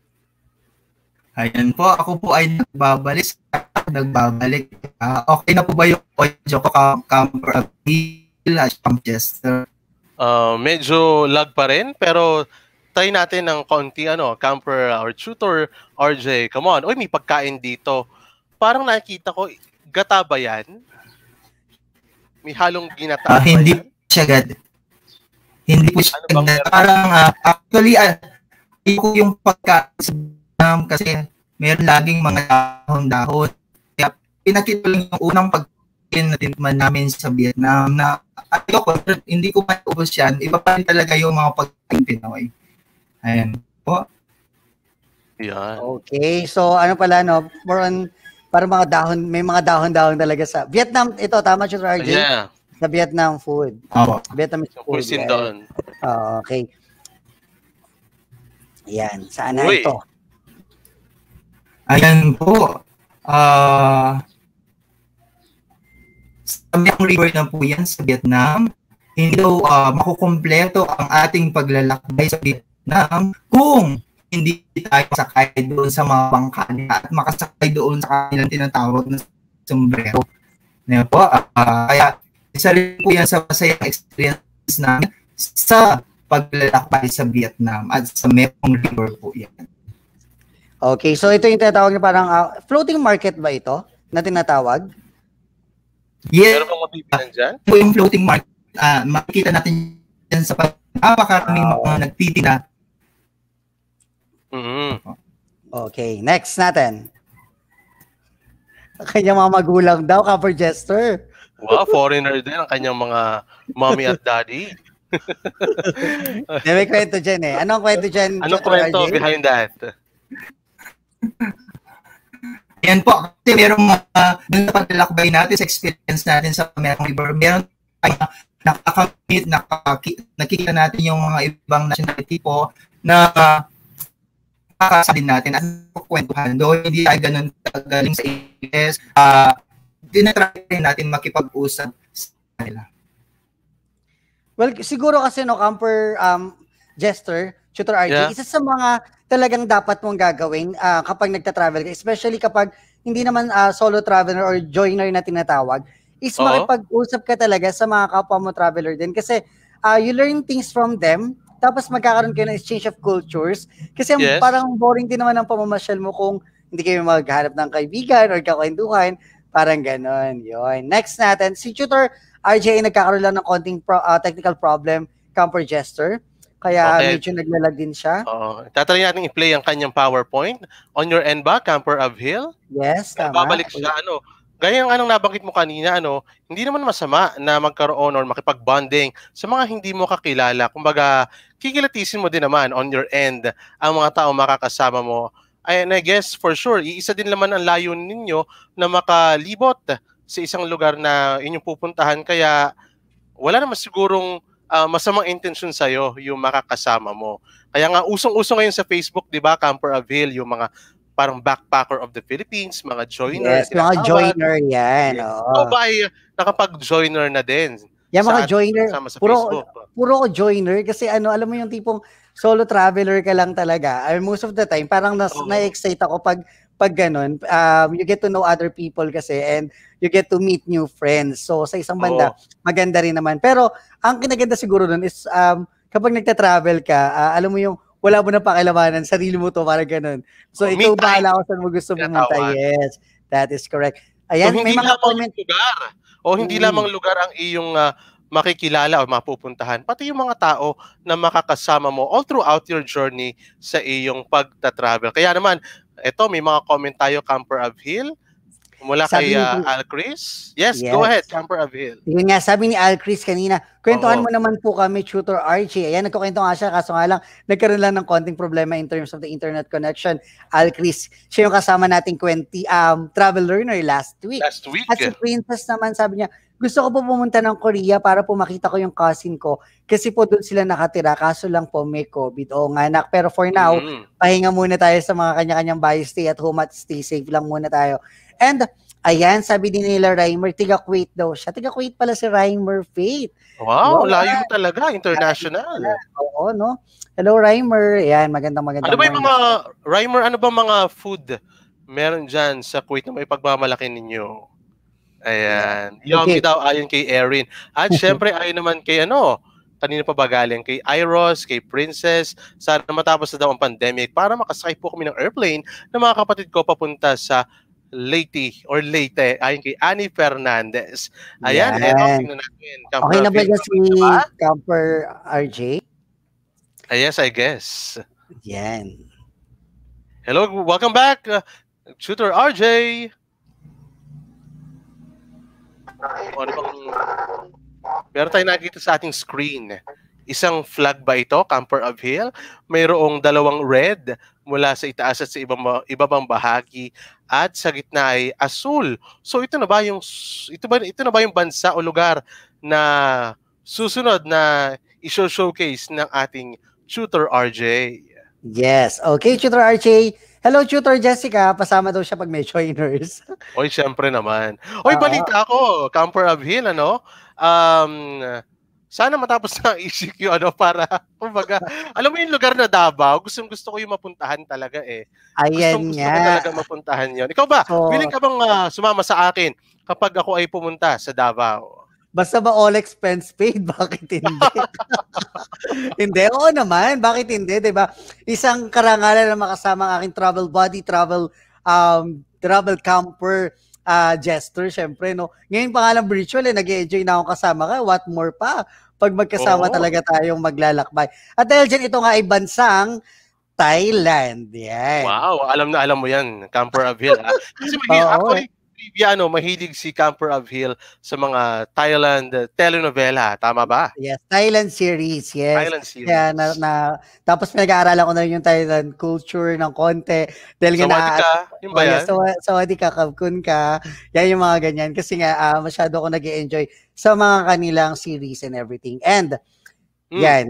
Ayan po, ako po ay nagbabalik. Nagbabalik. Uh, okay na po ba yung audio ko, Camper Appeal at Chester? Uh, medyo lag pa rin, pero try natin ng konti, ano, Camper or Tutor R J. Come on. Uy, may pagkain dito. Parang nakikita ko, gata ba yan? May halong ginata Uh, ba hindi yan? siya gad. Hindi po siya Ano bang gad. Parang, uh, actually, uh, hindi ko yung pagkain kasi meron laging mga dahon-dahon. Kaya pinakita lang yung unang pagkain natin namin sa Vietnam na ayoko, hindi ko maubos yan. Iba pa rin talaga yung mga pagkain Pinoy. Ayan po. Yan. Okay, so ano pala, no? More on, para mga dahon, may mga dahon-dahon talaga sa Vietnam. Ito, tama siya, R J? Yeah. Sa Vietnam food. Opo. Vietnamese Yung food. cuisine Yeah. doon. Oh, okay. Yan, saan na Uy. ito? Ayan po. Ah... Uh, sa Mekong River na po yan sa Vietnam. Hindi daw uh, makukumpleto ang ating paglalakbay sa Vietnam kung hindi tayo sakay doon sa mga bangka at makasakay doon sa kanilang tinatawag na sombrero. Ngayon po, uh, kaya isa rin po yan sa masayang experience namin sa paglalakbay sa Vietnam at sa Mekong River po yan. Okay, so ito yung tinatawag na parang uh, floating market ba ito na tinatawag? Yes. Meron bang mabibilan dyan? Po yung floating market, uh, makikita natin yan sa napakaraming Oh. mga nagtitinda. Mm-hmm. Okay, next natin. Kanyang mga magulang daw, Camper Jester. Wow, foreigner din ang kanyang mga mommy at daddy. May kwento dyan eh. Anong kwento dyan? Anong Tutor kwento R J? behind that? Yan po, kasi merong uh, nung paglalakbay natin sa experience natin sa Mekong River, meron tayo nakakamit, nakaki, nakikita natin yung mga ibang nationality po na uh, nakakasalin natin at kukwentuhan. Doon hindi tayo ganun galing sa English, uh, dinatry natin makipag-usap sa kanila. Well, siguro kasi no, Camper um, Jester, Tutor R J, Yeah. isa sa mga talagang dapat mong gagawin uh, kapag nagta-travel ka, especially kapag hindi naman uh, solo traveler or joiner na tinatawag, is Oo. makipag-usap ka talaga sa mga kapwa mo traveler din kasi uh, you learn things from them, tapos magkakaroon kayo ng exchange of cultures kasi Yes. parang boring din naman ang pamamasyal mo kung hindi kayo maghanap ng kaibigan or kakwentuhan, parang ganon. Yun. Next natin, si Tutor R J ay nagkakaroon lang ng konting pro, uh, technical problem, Camper Jester. Kaya Okay. medyo naglalag din siya. Oo. Tatry natin i-play ang kanyang PowerPoint. On your end ba, Camper of Hill? Yes, tama. Babalik siya, ano, gaya ng anong nabanggit mo kanina, ano, hindi naman masama na magkaroon or makipag-bonding sa mga hindi mo kakilala. Kumbaga, kikilatisin mo din naman on your end ang mga tao makakasama mo. And I guess for sure, iisa din naman ang layunin ninyo na makalibot sa isang lugar na inyong pupuntahan. Kaya wala naman sigurong uh, masamang intention sa'yo yung makakasama mo. Kaya nga, usong-usong ngayon sa Facebook, di ba, Camper of Hill, yung mga parang backpacker of the Philippines, mga joiner. Yes, mga joiner yan. Oo. Ikaw ba ay nakapag-joiner na din? Yan mga Saan? joiner, Kasama sa puro, Facebook. puro ko joiner kasi ano, alam mo yung tipong solo traveler ka lang talaga. I most of the time, parang nas, Oo. na-excite ako pag pag ganun. Um, you get to know other people kasi and you get to meet new friends. So sa isang banda, Oo. maganda rin naman. Pero ang kinaganda siguro nun is um, kapag nagta-travel ka, uh, alam mo yung wala mo na pakilamanan, sarili mo to, parang ganun. So Oh, ikaw me time. bahala kung saan mo gusto pumunta. Tinatawag. Yes, that is correct. So, Ayan, hindi may mga lamang comment. yung lugar. O hindi Mm. lamang lugar ang iyong uh, makikilala o mapupuntahan, pati yung mga tao na makakasama mo all throughout your journey sa iyong pagta-travel. Kaya naman, eto, may mga comment tayo, Camper of Hill, mula Sabi kay ni- uh, Al Chris. Yes, Yes. go ahead, Camper of Hill. Yun nga, sabi ni Al Chris kanina, kwentuhan Oo. mo naman po kami, Tutor Archie. Ayan, nagkukwento nga siya, kaso nga lang, nagkaroon lang ng konting problema in terms of the internet connection. Al Chris, siya yung kasama nating twenty um, travel learner last week. Last week. At si Princess naman, sabi niya, gusto ko po pumunta ng Korea para po makita ko yung cousin ko. Kasi po doon sila nakatira, kaso lang po may COVID. O nga anak, pero for now, Mm. pahinga muna tayo sa mga kanya-kanyang bahay, stay at home at stay safe lang muna tayo. And ayan, sabi din nila Reimer, tiga Kuwait daw siya. Tiga Kuwait pala si Reimer Faith. Wow, Wow. layo talaga, international. Oo, no? Hello, Reimer. Ayan, magandang magandang Ano ba yung morning. mga, Reimer, ano ba mga food meron dyan sa Kuwait na may pagmamalaki ninyo? Ayan. Yummy Okay. daw ayon kay Erin. At syempre ayon naman kay ano, kanina pa ba galing? Kay Iros, kay Princess. Sana matapos na daw ang pandemic para makasakay po kami ng airplane na mga kapatid ko papunta sa Leyte or Leyte ayon kay Annie Fernandez. Ayan, Yan. eto, tingnan natin. Camper Okay na ba Phil, dyan si okay na ba? Camper R J? Ah, yes, I guess. Yan. Hello, welcome back, uh, Tutor R J. O, ano bang... Meron tayong nakikita sa ating screen. Isang flag ba ito, Camper of Hill? Mayroong dalawang red mula sa itaas at sa ibang, ibabang bahagi at sa gitna ay asul. So ito na ba yung ito ba ito na ba yung bansa o lugar na susunod na i-showcase ng ating Tutor R J? Yes. Okay, Tutor R J. Hello, Tutor Jessica. Pasama daw siya pag may joiners. Oy, syempre naman. Oy, Oo. balita ako, Camper of Hill, ano? Um, sana matapos na ang E C Q, ano, para, kumbaga, alam mo yung lugar na Davao, gustong gusto ko yung mapuntahan talaga eh. Ayan Gustong gusto ko nga. talaga mapuntahan yon. Ikaw ba, So- willing ka bang ah, sumama sa akin kapag ako ay pumunta sa Davao? Basta ba all expense paid? Bakit hindi? Hindi, oo naman. Bakit hindi? Diba? Isang karangalan na makasama ang aking travel buddy, travel um, travel camper uh, jester, syempre, no? Ngayon pa nga lang virtual, eh, nag-enjoy na akong kasama ka. What more pa? Pag magkasama Oo. talaga tayong maglalakbay. At dahil dyan, ito nga ay bansang Thailand. Yan. Wow, alam na alam mo yan, Camper of Hill. Ah. Kasi mahilig, Oo, actually, trivia, ano, mahilig si Camper of Hill sa mga Thailand uh, telenovela. Tama ba? Yes, Thailand series, yes. Thailand series. Kaya na, na tapos pinag-aaralan ko na rin yung Thailand culture ng konti. Dahil nga Sawadee na, ka, yun ba Oh, yan? yes, sawa- sawadee ka, kabkun ka. Yan yung mga ganyan. Kasi nga, ah, masyado ako nag-enjoy sa mga kanilang series and everything. And, Mm. yan.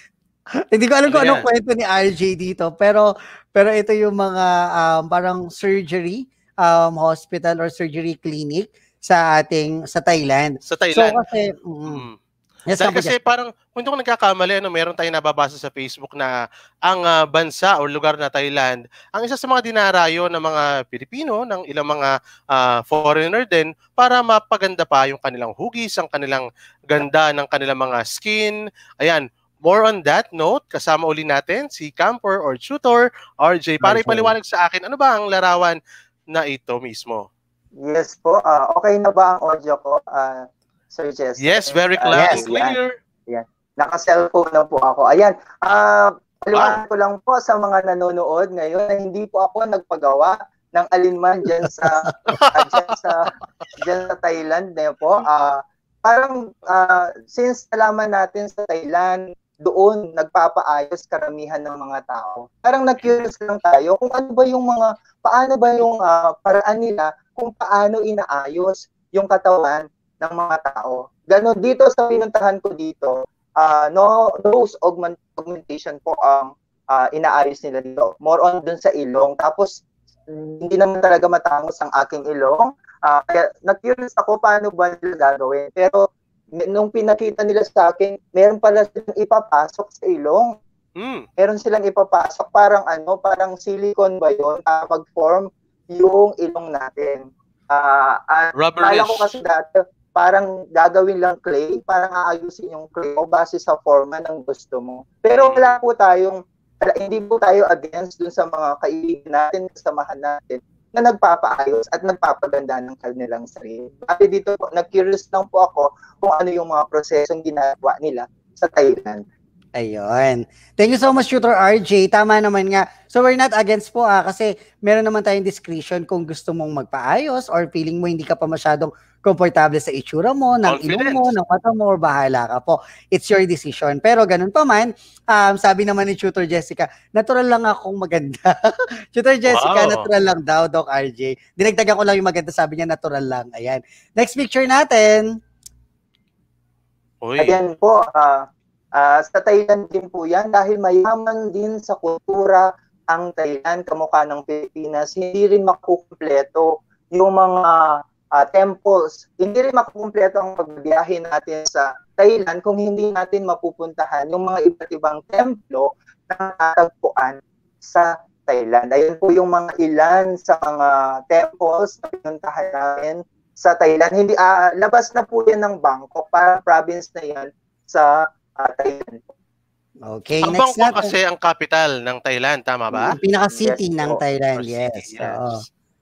Hindi ko alam Ano kung anong yan? kwento ni R J dito, pero pero ito yung mga um, parang surgery um, hospital or surgery clinic sa ating sa Thailand. Sa Thailand. So kasi mm, Mm. yes, Dahil Kampo kasi parang, kung hindi ko nagkakamali, ano, meron tayong nababasa sa Facebook na ang ah, bansa o lugar na Thailand, ang isa sa mga dinarayo ng mga Pilipino, ng ilang mga ah, foreigner din, para mapaganda pa yung kanilang hugis, ang kanilang ganda ng kanilang mga skin. Ayan, more on that note, kasama uli natin si Camper or Tutor R J para R J. ipaliwanag sa akin, ano ba ang larawan na ito mismo? Yes po. ah, okay na ba ang audio ko, ah, Sir Jess? Yes, very Ah, loud yes, and clear. Naka-cellphone na po ako. Ayan. Ah, paliwanag ko lang po sa mga nanonood ngayon na hindi po ako nagpagawa ng alinman dyan sa ah, dyan sa dyan sa Thailand na po. Ah, parang ah, since nalaman natin sa Thailand, doon nagpapaayos karamihan ng mga tao. Parang na-curious lang tayo kung ano ba yung mga, paano ba yung ah, paraan nila kung paano inaayos yung katawan ng mga tao. Ganon dito sa pinuntahan ko dito, ah, no nose augment, augmentation po ang ah, inaayos nila dito. More on dun sa ilong. Tapos hindi naman talaga matangos ang aking ilong. Ah, kaya na-curious ako paano ba nila gagawin. Pero nung pinakita nila sa akin, meron pala silang ipapasok sa ilong. Mm. Meron silang ipapasok, parang ano, parang silicone ba yun, uh, mag-form yung ilong natin. Uh, at Rubberish. kala ko kasi dati, parang gagawin lang clay, parang aayusin yung clay mo base sa forma ng gusto mo. Pero wala po tayong, hindi po tayo against dun sa mga kaibigan natin, kasamahan natin, na nagpapaayos at nagpapaganda ng kanilang sarili. Bali dito po, nag-curious lang po ako kung ano yung mga prosesong ginagawa nila sa Thailand. Ayun. Thank you so much, Tutor R J. Tama naman nga. So we're not against po ah, kasi meron naman tayong discretion kung gusto mong magpaayos or feeling mo hindi ka pa masyadong komportable sa itsura mo, ng ilong mo, ng mata mo, or bahala ka po. It's your decision. Pero ganun pa man, um, sabi naman ni Tutor Jessica, natural lang akong maganda. Tutor Jessica, wow. Natural lang daw, Doc R J. Dinagdagan ko lang yung maganda, sabi niya natural lang. Ayan. Next picture natin. Uy. Ayan po, ah, uh, Uh, sa Thailand din po yan dahil mayaman din sa kultura ang Thailand, kamukha ng Pilipinas. Hindi rin makukumpleto yung mga uh, temples. Hindi rin makukumpleto ang pagbiyahe natin sa Thailand kung hindi natin mapupuntahan yung mga iba't ibang templo na natagpuan sa Thailand. Ayun po yung mga ilan sa mga temples na pinuntahan namin sa Thailand. Hindi, uh, labas na po yan ng Bangkok, para province na yan sa Uh, Thailand. Okay, ang next Bangkok kasi ang capital ng Thailand, tama ba? Ang pinaka-city yes, ng oh, Thailand, city, yes. yes. Oo.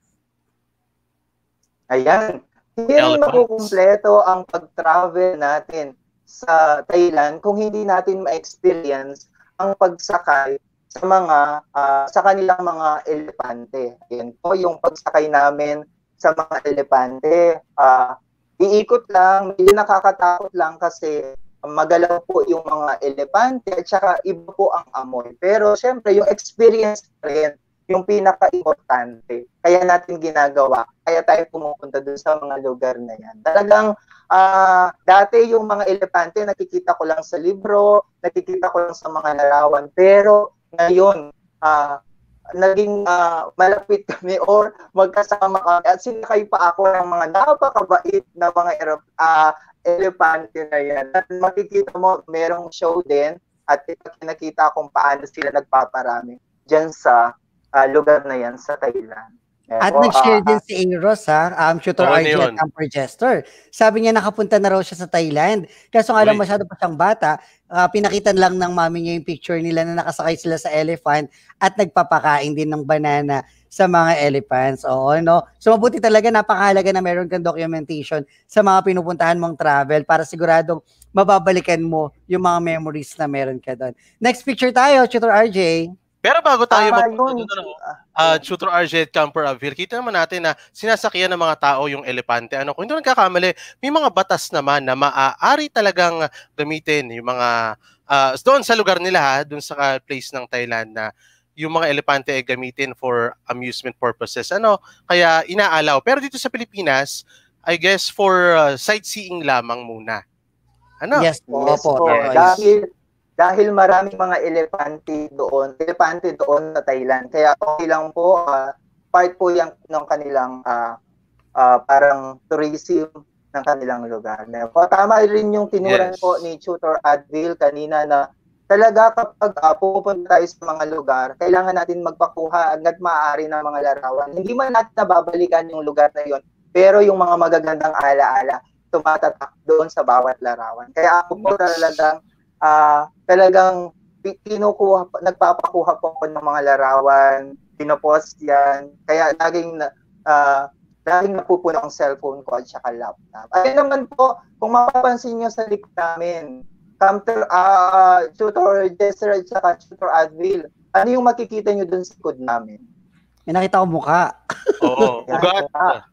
Ayan. Hindi rin makukumpleto ang pag-travel natin sa Thailand kung hindi natin ma-experience ang pagsakay sa mga uh, sa kanilang mga elepante. Ayan po yung pagsakay namin sa mga elepante. Uh, iikot lang, medyo nakakatakot lang kasi magalaw po yung mga elepante at saka iba po ang amoy. Pero syempre, yung experience rin, yung pinaka-importante. Kaya natin ginagawa. Kaya tayo pumupunta dun sa mga lugar na yan. Talagang, uh, dati yung mga elepante, nakikita ko lang sa libro, nakikita ko lang sa mga larawan. Pero ngayon, uh, naging uh, malapit kami or magkasama kami at sinakay pa ako ng mga napakabait na mga uh, elepante na yan. At makikita mo, merong show din at nakita kung paano sila nagpaparami dyan sa uh, lugar na yan sa Thailand. At so, nag-share uh, din si Ingros, ha? Um, Tutor oh, R J at Camper Jester. Sabi niya nakapunta na raw siya sa Thailand. Kaso nga lang masyado pa siyang bata, uh, pinakitan lang ng mami niya yung picture nila na nakasakay sila sa elephant at nagpapakain din ng banana sa mga elephants. Oo, no? So mabuti talaga, napakahalaga na meron kang documentation sa mga pinupuntahan mong travel para siguradong mababalikan mo yung mga memories na meron ka doon. Next picture tayo, Tutor R J. Pero bago tayo ah, magpunta doon, uh, Tutor R J at Camper Avil, kita naman natin na sinasakyan ng mga tao yung elepante. Ano, kung hindi nagkakamali, may mga batas naman na maaari talagang gamitin yung mga, uh, doon sa lugar nila ha, doon sa place ng Thailand na yung mga elepante ay gamitin for amusement purposes. Ano, kaya inaalaw. Pero dito sa Pilipinas, I guess for uh, sightseeing lamang muna. Ano? Yes, yes po. po. Yes. Dahil, dahil maraming mga elepante doon, elepante doon sa Thailand. Kaya okay lang po, uh, part po yung ng kanilang uh, uh, parang tourism ng kanilang lugar. Po, tama rin yung tinuran yes. po ni Tutor Advil kanina na talaga kapag uh, pupunta tayo sa mga lugar, kailangan natin magpakuha hanggat maaari ng mga larawan. Hindi man natin nababalikan yung lugar na yon, pero yung mga magagandang alaala, tumatatak doon sa bawat larawan. Kaya ako po talagang, uh, talagang kinukuha, nagpapakuha po ako ng mga larawan, pinopost yan. Kaya laging, uh, laging napupuno ang cellphone ko at saka laptop. Ayun naman po, kung mapapansin nyo sa link namin, Camper, uh, Tutor Jester at saka Tutor Advil, ano yung makikita nyo dun sa likod namin? May nakita ko mukha. Oo, ugat.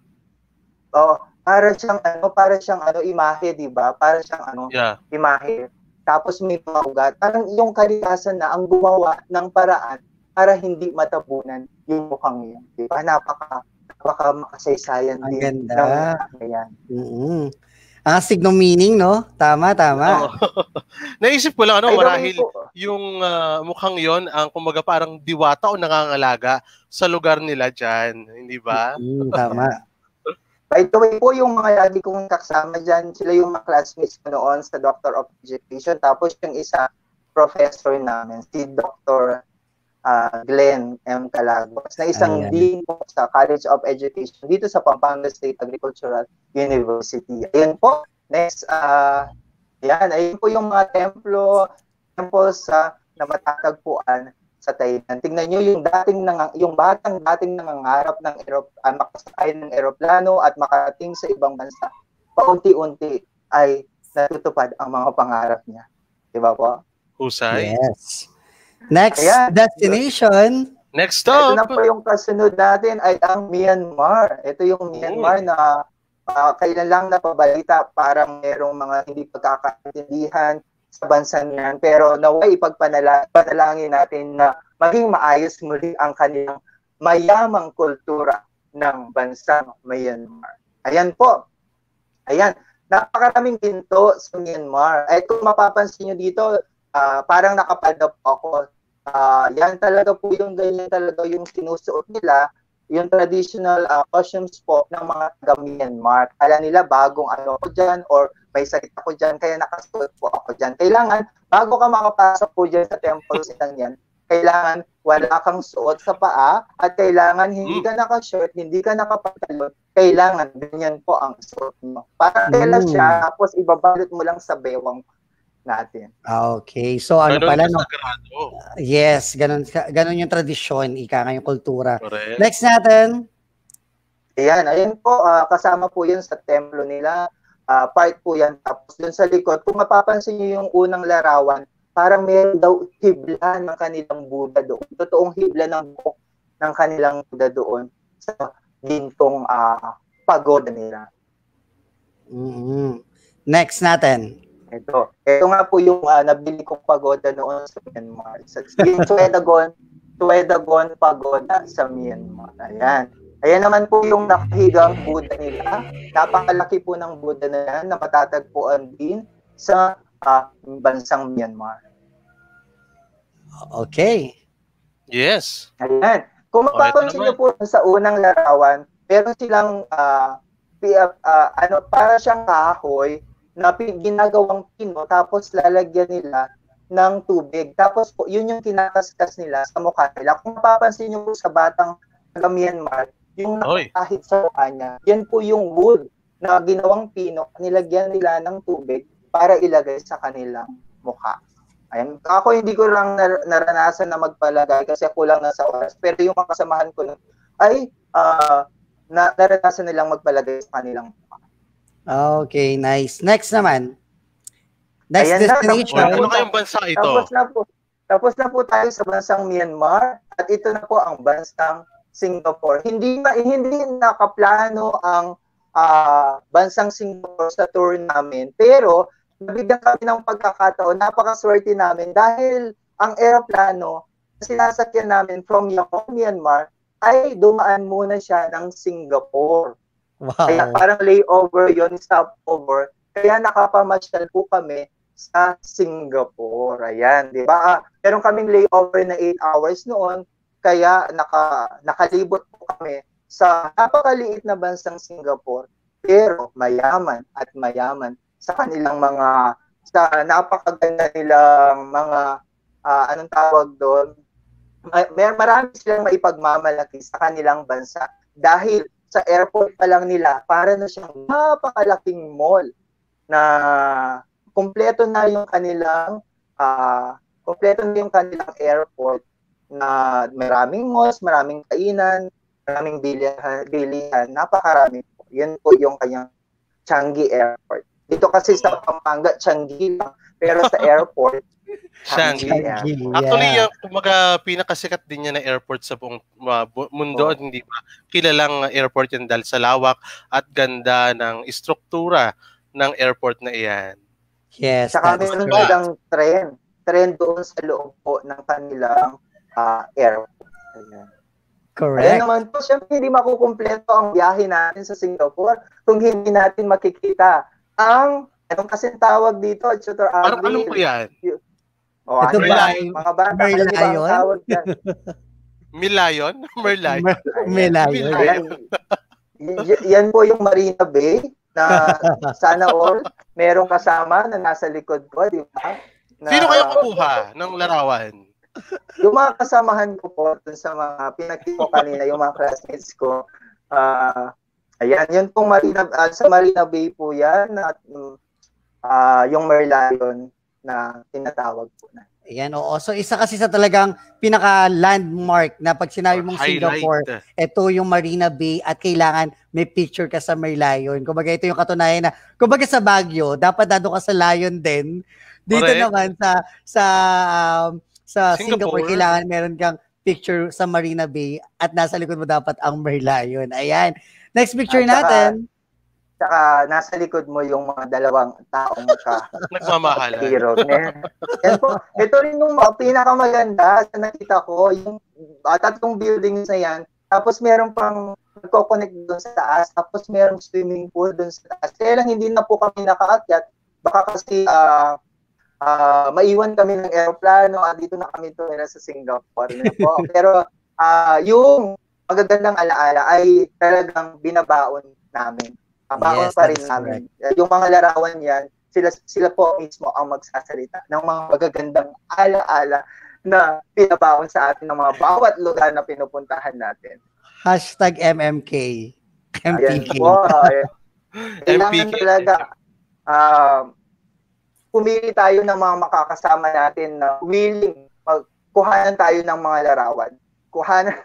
Oo, para siyang ano, para siyang ano imahe, 'di ba? Para siyang ano, yeah. imahe. Tapos may mga ugat. Parang yung kalikasan na ang gumawa ng paraan para hindi matabunan yung mukhang yun. 'Di ba? Napaka napaka makasaysayan din. Ang ganda. Ayan. Mm-hmm. Ang signal meaning, no? Tama, tama. Oh. Naisip ko lang, ano, marahil yung uh, mukhang yon ang kumbaga parang diwata o nangangalaga sa lugar nila dyan. Hindi ba? Mm, tama. By the way po, yung mga lagi kong kasama dyan, sila yung mga classmates ko noon sa Doctor of Education. Tapos yung isa, professor namin, si Doctor Uh, Glenn M. Calagos, na isang Ayan. dean po sa College of Education dito sa Pampanga State Agricultural University. Ayun po, next, uh, yan, ayun po yung mga templo, temples uh, na matatagpuan sa Thailand. Tingnan nyo yung dating nang yung batang dating nangangarap ng erop uh, makasakay ng eroplano at makarating sa ibang bansa. Paunti-unti ay natutupad ang mga pangarap niya. Di ba po? Husay. Yes. Next Ayan. destination. Next Ito stop. na po yung kasunod natin ay ang Myanmar. Ito yung Myanmar na uh, kailan lang napabalita, parang merong mga hindi pagkakaintindihan sa bansa niyan. Pero naway ipagpanalangin natin na maging maayos muli ang kanilang mayamang kultura ng bansang Myanmar. Ayan po. Ayan. Napakaraming ginto sa Myanmar. Ay kung mapapansin nyo dito, uh, parang nakapalda po ako. Uh, yan talaga po yung ganyan talaga yung sinusuot nila, yung traditional uh, costumes po ng mga taga-Myanmar. Kala nila bagong ano ko dyan or may sakit ako dyan, kaya nakasuot po ako dyan. Kailangan, bago ka makapasok po dyan sa temples ng yan, kailangan wala kang suot sa paa at kailangan hindi ka naka-shirt, hindi ka nakapantalon, kailangan ganyan po ang suot mo. Para tela siya, tapos ibabalot mo lang sa bewang natin. Okay. So ano Ganun pala yung no? sagrado. Yes, ganun ganun yung tradisyon, ika nga yung kultura. Correct. Next natin. Ayan, ayan po, uh, kasama po yun sa templo nila. Uh, part po yan. Tapos dun sa likod, kung mapapansin nyo yung unang larawan, parang meron daw hibla ng kanilang Buddha doon. Totoong hibla ng buhok ng kanilang Buddha doon sa gintong uh, pagoda nila. Mm-hmm. Next natin. Ito. Ito nga po yung uh, nabili kong pagoda noon sa Myanmar. Sa yung Tuedagon, Tuedagon Pagoda sa Myanmar. Ayan. Ayan naman po yung nakahigang Buddha nila. Napakalaki po ng Buddha na yan na matatagpuan din sa uh, bansang Myanmar. Okay. Yes. Ayan. Kung mapapansin niyo po sa unang larawan, meron silang uh, uh, ano, para siyang kahoy na ginagawang pino tapos lalagyan nila ng tubig. Tapos po, yun yung kinakaskas nila sa mukha nila. Kung mapapansin niyo po sa batang taga Myanmar, yung nakahit sa mukha niya, yan po yung wood na ginawang pino, nilagyan nila ng tubig para ilagay sa kanilang mukha. Ayun. Ako hindi ko lang nar- naranasan na magpalagay kasi kulang na sa oras. Pero yung mga kasamahan ko ay uh, na naranasan nilang magpalagay sa kanilang mukha. Okay, nice. Next naman. Next Ayan destination. Na, ano kayong bansa ito? Tapos na po. Tapos na po tayo sa bansang Myanmar at ito na po ang bansang Singapore. Hindi na hindi nakaplano ang uh, bansang Singapore sa tour namin, pero nabigyan kami ng pagkakataon, napakaswerte namin dahil ang eroplano na sinasakyan namin from Yangon, Myanmar ay dumaan muna siya ng Singapore. Wow. Kaya parang layover yon, stopover. Kaya nakapamasyal po kami sa Singapore. Ayan, di ba? Meron kaming layover na eight hours noon, kaya naka, nakalibot po kami sa napakaliit na bansang Singapore, pero mayaman at mayaman sa kanilang mga, sa napakaganda nilang mga, uh, anong tawag doon, may marami silang maipagmamalaki sa kanilang bansa dahil sa airport pa lang nila, para na siyang napakalaking mall na kumpleto na yung kanilang uh, kumpleto na yung kanilang airport na maraming malls, maraming kainan, maraming bilihan, bilihan, napakarami po. Yan po yung kanyang Changi Airport. Dito kasi sa Pampanga, Changi lang, pero sa airport, Changi. Changi Airport. Actually, yung kumaga pinakasikat din niya na airport sa buong uh, bu- mundo, oh. Hindi ba kilalang airport yan dahil sa lawak at ganda ng istruktura ng airport na iyan. Yes. Saka meron silang tren. Tren doon sa loob po ng kanilang uh, airport. Ayan. Correct. Ayan naman po, syempre hindi makukumpleto ang biyahe natin sa Singapore kung hindi natin makikita ang, anong kasing tawag dito, Tutor Alvin? Parang alam ko yan. Oh, ito ano ba? yan? Mga bata, ano ba ang tawag yan? Milayon? Merlion? Milayon. Ayan. Y- yan po yung Marina Bay na sana all merong kasama na nasa likod ko, di ba? Na, sino kayo kumuha ng larawan? Yung mga kasamahan ko po dun sa mga pinakita ko kanina, yung mga classmates ko, uh, ayan, yun pong Marina, uh, sa Marina Bay po yan, at uh, yung Merlion na tinatawag po na. Ayan, oo. So isa kasi sa talagang pinaka-landmark na pag sinabi mong Highlight. Singapore, ito yung Marina Bay at kailangan may picture ka sa may Lion. Kumbaga ito yung katunayan na, kumbaga sa Baguio, dapat dado ka sa Lion din. Dito Correct. naman sa sa um, sa Singapore. Singapore, kailangan meron kang picture sa Marina Bay at nasa likod mo dapat ang may Lion. Ayan. Next picture At saka- natin. Saka nasa likod mo yung mga dalawang taong ka. Nagmamahalan. Hero. Yan po. Ito rin yung pinakamaganda sa nakita ko. Yung uh, tatlong buildings na yan. Tapos meron pang nagko-connect doon sa taas. Tapos merong swimming pool doon sa taas. Kaya lang hindi na po kami nakaakyat. Baka kasi uh, uh, maiwan kami ng aeroplano at dito na kami tumira sa Singapore. Na po. Pero uh, yung magagandang alaala ay talagang binabaon namin. Baon Yes, pa rin that's namin. Yung mga larawan yan, sila sila po mismo ang magsasalita ng mga magagandang ala-ala na pinabaon sa atin ng mga bawat lugar na pinupuntahan natin. Hashtag M M K. M P Ayan K. po. Kailangan M P K. talaga uh, pumili tayo ng mga makakasama natin na willing magkuhanan tayo ng mga larawan. Kuhanan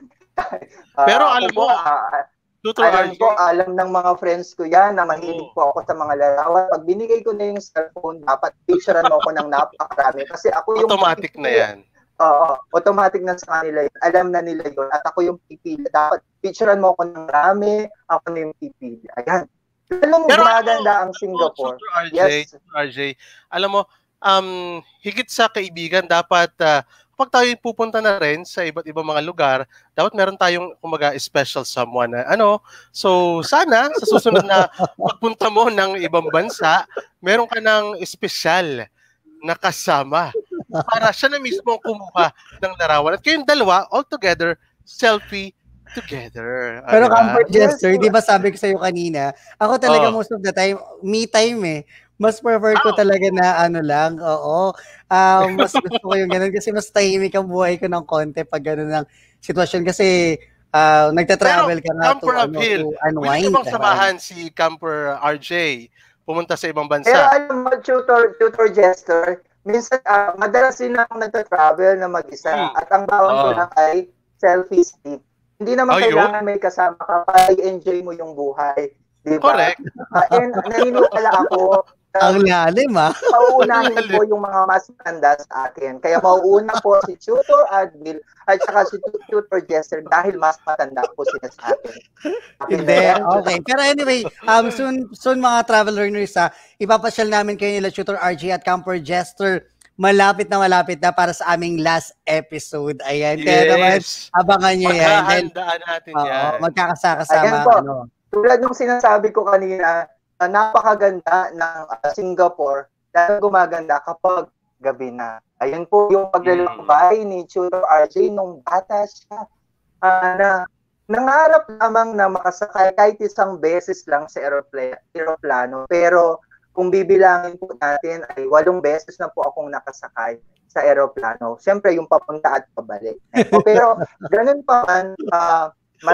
uh, Pero alam mo, uh, Tutor alam R J, ko, alam ng mga friends ko yan na mahilig po ako sa mga larawan. Pag binigay ko na yung cellphone, dapat picturean mo ako ng napakarami. Kasi ako yung... automatic na yan. Oo, automatic na sa kanila yun. Alam na nila yun. At ako yung pipili. Dapat picturean mo ako ng marami, ako na yung pipili. Ayan. Alam mo, maganda ang Singapore. Tutor R J, Yes. Tutor R J, alam mo, um, higit sa kaibigan, dapat uh, kapag tayo pupunta na rin sa iba't ibang mga lugar, dapat meron tayong kumaga special someone na ano. So sana sa susunod na pagpunta mo ng ibang bansa, meron ka ng espesyal na kasama para siya na mismo ang kumuha ng larawan. At kayong dalawa, all together, selfie together. Pero diba? comfort gesture, Yes, di ba sabi ko sa'yo kanina, ako talaga Oh. most of the time, me time eh. Mas prefer ko Oh. talaga na ano lang, oo. Um, mas gusto ko yung ganun kasi mas tahimik ang buhay ko ng konti pag ganun ng sitwasyon kasi uh, nagta-travel ka nga to, Camper ano, Uphill, to willing unwind. ka bang samahan si Camper R J pumunta sa ibang bansa? Pero alam mo, tutor, tutor Jester, minsan, uh, madalas din ako nagta-travel na mag-isa. Hmm. At ang bawang ko Oh. lang ay selfie stick. Hindi naman Ayun. kailangan may kasama ka para i-enjoy mo yung buhay. Di ba? Correct. Uh, and naniniwala ako Ang lalim ah. pauunahin po yung mga mas matanda sa akin. Kaya mauuna po si Tutor Advil at saka si Tutor Jester dahil mas matanda po sila sa akin. Hindi, okay. Pero anyway, um, soon, soon mga travel learners ha, ipapasyal namin kayo nila Tutor R J at Camper Jester. Malapit na malapit na para sa aming last episode. Ayan. Kaya naman, Yes. abangan nyo yan. Dahil, Paghahandaan natin oo, yan. magkakasakasama. Ayan po. Ano. Tulad nung sinasabi ko kanina, uh, napakaganda ng uh, Singapore dahil gumaganda kapag gabi na. Ayun po yung paglalakbay ni Tutor R J nung bata siya uh, na nangarap lamang na makasakay kahit isang beses lang sa aeropla- aeroplano. Pero kung bibilangin po natin ay walong beses na po akong nakasakay sa aeroplano. Siyempre yung papunta at pabalik. Pero ganun pa man, uh,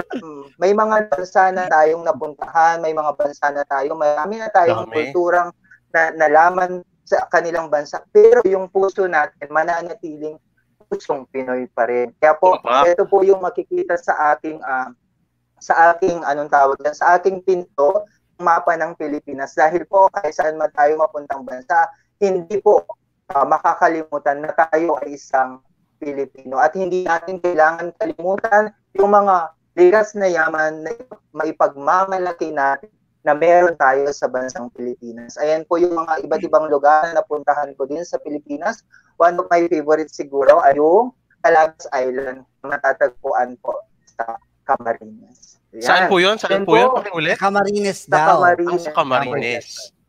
may mga bansa na tayong napuntahan, may mga bansa na tayo, marami na tayong Dami. kulturang na, nalaman sa kanilang bansa. Pero yung puso natin, mananatiling pusong Pinoy pa rin. Kaya po, Opa. ito po yung makikita sa ating, uh, sa ating, anong tawag yan, sa ating pinto, mapa ng Pilipinas. Dahil po, kahit saan man tayo mapuntang bansa, hindi po uh, makakalimutan na tayo ay isang Pilipino. At hindi natin kailangan kalimutan yung mga likas na yaman na maipagmamalaki natin na meron tayo sa bansang Pilipinas. Ayan po yung mga iba't ibang lugar na napuntahan ko din sa Pilipinas. One of my favorites siguro ay yung Calaguas Island na matatagpuan po sa Camarines. Ayan. Saan po yun? Saan Ayan po yun? Pakiulit? Camarines Sa daw. Camarines. Ah, sa Camarines.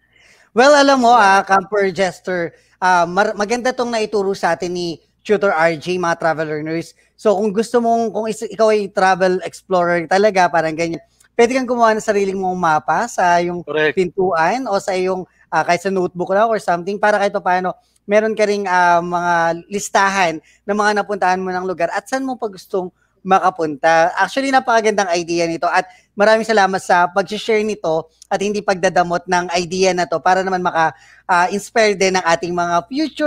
Well, alam mo, ah, Camper Jester, ah, mar- maganda tong naituro sa atin ni Tutor R J, mga travel learners. So, kung gusto mong, kung is- ikaw ay travel explorer talaga, parang ganyan, pwede kang gumawa ng sariling mong mapa sa yung Correct. pintuan o sa yung, ah, kahit sa notebook lang or something, para kahit pa paano, meron ka ring ah, mga listahan ng mga napuntahan mo ng lugar at saan mo pa gustong makapunta. Actually, napakagandang idea nito at maraming salamat sa pag-share nito at hindi pagdadamot ng idea na to para naman maka-inspire din ng ating mga future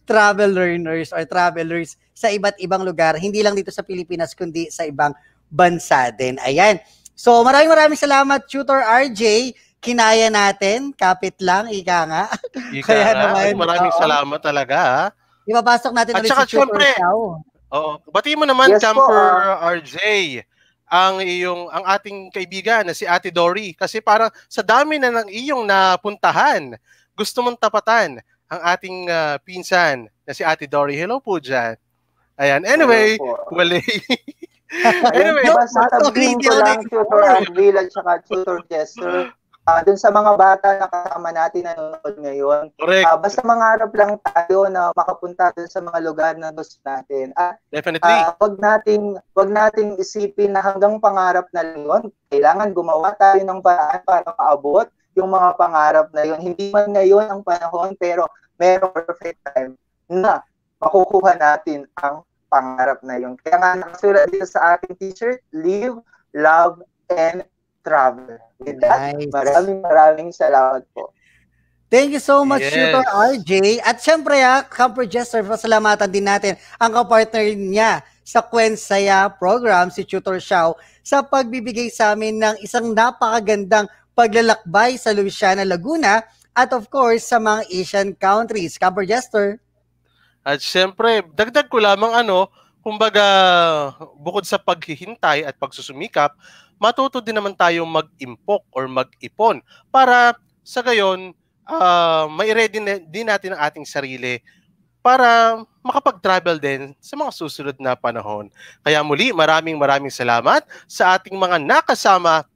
travel learners or travelers sa iba't ibang lugar, hindi lang dito sa Pilipinas, kundi sa ibang bansa din. Ayan. So, maraming maraming salamat, Tutor R J. Kinaya natin, kapit lang, ika nga. Ika Kaya nga, naman, maraming oo. salamat talaga. Ha? Ipapasok natin ulit si Tutor Xiao. Oo, batiin mo naman, yes, Camper po, uh, R J, ang iyong ang ating kaibigan na si Ate Dory, kasi parang sa dami na ng iyong napuntahan, gusto mong tapatan ang ating uh, pinsan na si Ate Dory. Hello po dyan. Ayan, anyway, wala. Anyway, basta sabihin ko lang, Tutor Anvil at saka Tutor Jester, uh, dun sa mga bata na kasama natin nanonood ngayon, uh, basta mangarap lang tayo na makapunta dun sa mga lugar na gusto natin. At Definitely. Uh, wag nating, wag nating isipin na hanggang pangarap na lang yun. Kailangan gumawa tayo ng paraan para maabot yung mga pangarap na yun. Hindi man ngayon ang panahon, pero merong perfect time na makukuha natin ang pangarap na yun. Kaya nga nakasulat dito sa ating t-shirt, live, love, and travel. With that, nice. maraming maraming salamat po. Thank you so much, yes. Tutor R J. At syempre, ha, Camper Jester, pasalamatan din natin ang kapartner niya sa Kwensaya program, si Tutor Xiao, sa pagbibigay sa amin ng isang napakagandang paglalakbay sa Louisiana, Laguna, at of course, sa mga Asian countries. Camper Jester. At syempre, dagdag ko lamang ano, kumbaga, bukod sa paghihintay at pagsusumikap, matuto din naman tayo mag-impok or mag-ipon para sa gayon, uh, mai-ready din natin ang ating sarili para makapag-travel din sa mga susunod na panahon. Kaya muli, maraming maraming salamat sa ating mga nakasama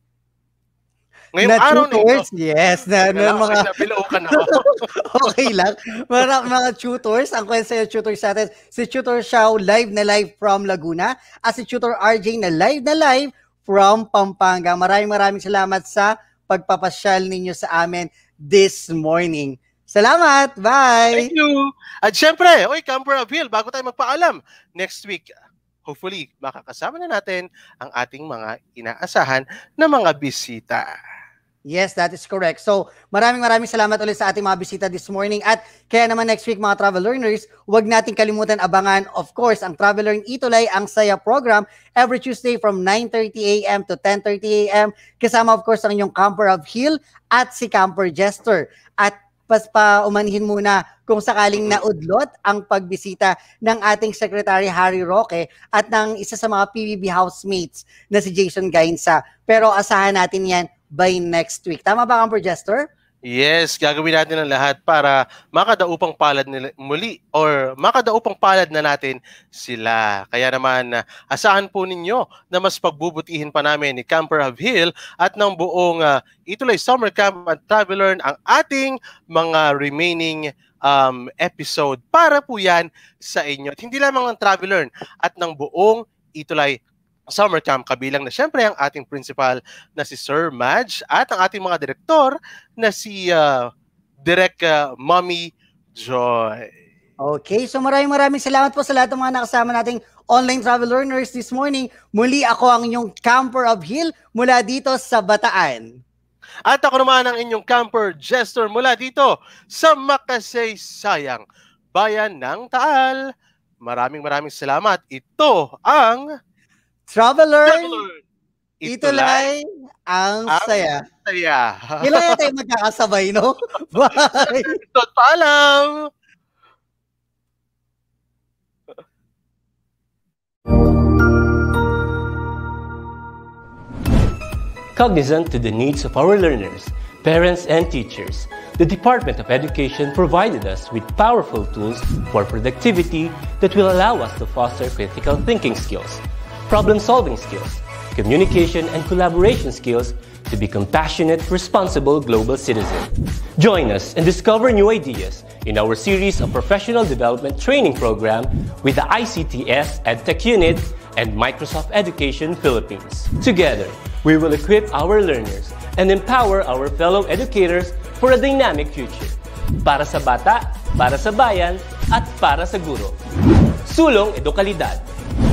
ngayong na araw tutors, nito. Yes. Na, na, mga... Nabilaukan ako. Okay lang. Mga, mga tutors, ang Kwensaya tutors natin, si Tutor Xiao live na live from Laguna at si Tutor R J na live na live from Pampanga. Maraming maraming salamat sa pagpapasyal ninyo sa amin this morning. Salamat! Bye! Thank you! At syempre, oy, Camper Appeal, bago tayo magpaalam, next week, hopefully, makakasama na natin ang ating mga inaasahan na mga bisita. Yes, that is correct. So, maraming maraming salamat ulit sa ating mga bisita this morning. At kaya naman next week mga travel learners, huwag nating kalimutan abangan, of course, ang TraveLearn ETUlay, ang Saya program, every Tuesday from nine thirty a m to ten thirty a m Kasama, of course, ang inyong Camper of Hill at si Camper Jester. At pas pa umanhin muna kung sakaling naudlot ang pagbisita ng ating Secretary Harry Roque at ng isa sa mga P B B housemates na si Jason Gainsa. Pero asahan natin yan by next week. Tama ba, Camper Jester? Yes, gagawin natin ang lahat para makadaupang palad nila muli or makadaupang palad na natin sila. Kaya naman, asahan po ninyo na mas pagbubutihin pa namin ni Camper of Hill at ng buong uh, ETUlay Summer Camp at TraveLearn ang ating mga remaining um, episode para po yan sa inyo. At hindi lamang ng TraveLearn at ng buong ETUlay Summer Camp, kabilang na syempre ang ating principal na si Sir Madge at ang ating mga direktor na si uh, Direk uh, Mommy Joy. Okay, so maraming maraming salamat po sa lahat ng mga nakasama nating online travel learners this morning. Muli ako ang inyong Camper of Hill mula dito sa Bataan. At ako naman ang inyong Camper Jester mula dito sa makasaysayang bayan ng Taal. Maraming maraming salamat. Ito ang TraveLearn ETUlay ang saya. Saya. Kailangan tayo magkakasabay, no? Bye! Tot paalam! Cognizant to the needs of our learners, parents, and teachers, the Department of Education provided us with powerful tools for productivity that will allow us to foster critical thinking skills, problem-solving skills, communication and collaboration skills to be compassionate, responsible global citizens. Join us and discover new ideas in our series of professional development training program with the I C T S-EdTech unit and Microsoft Education Philippines. Together, we will equip our learners and empower our fellow educators for a dynamic future. Para sa bata, para sa bayan, at para sa guro. Sulong Edukalidad.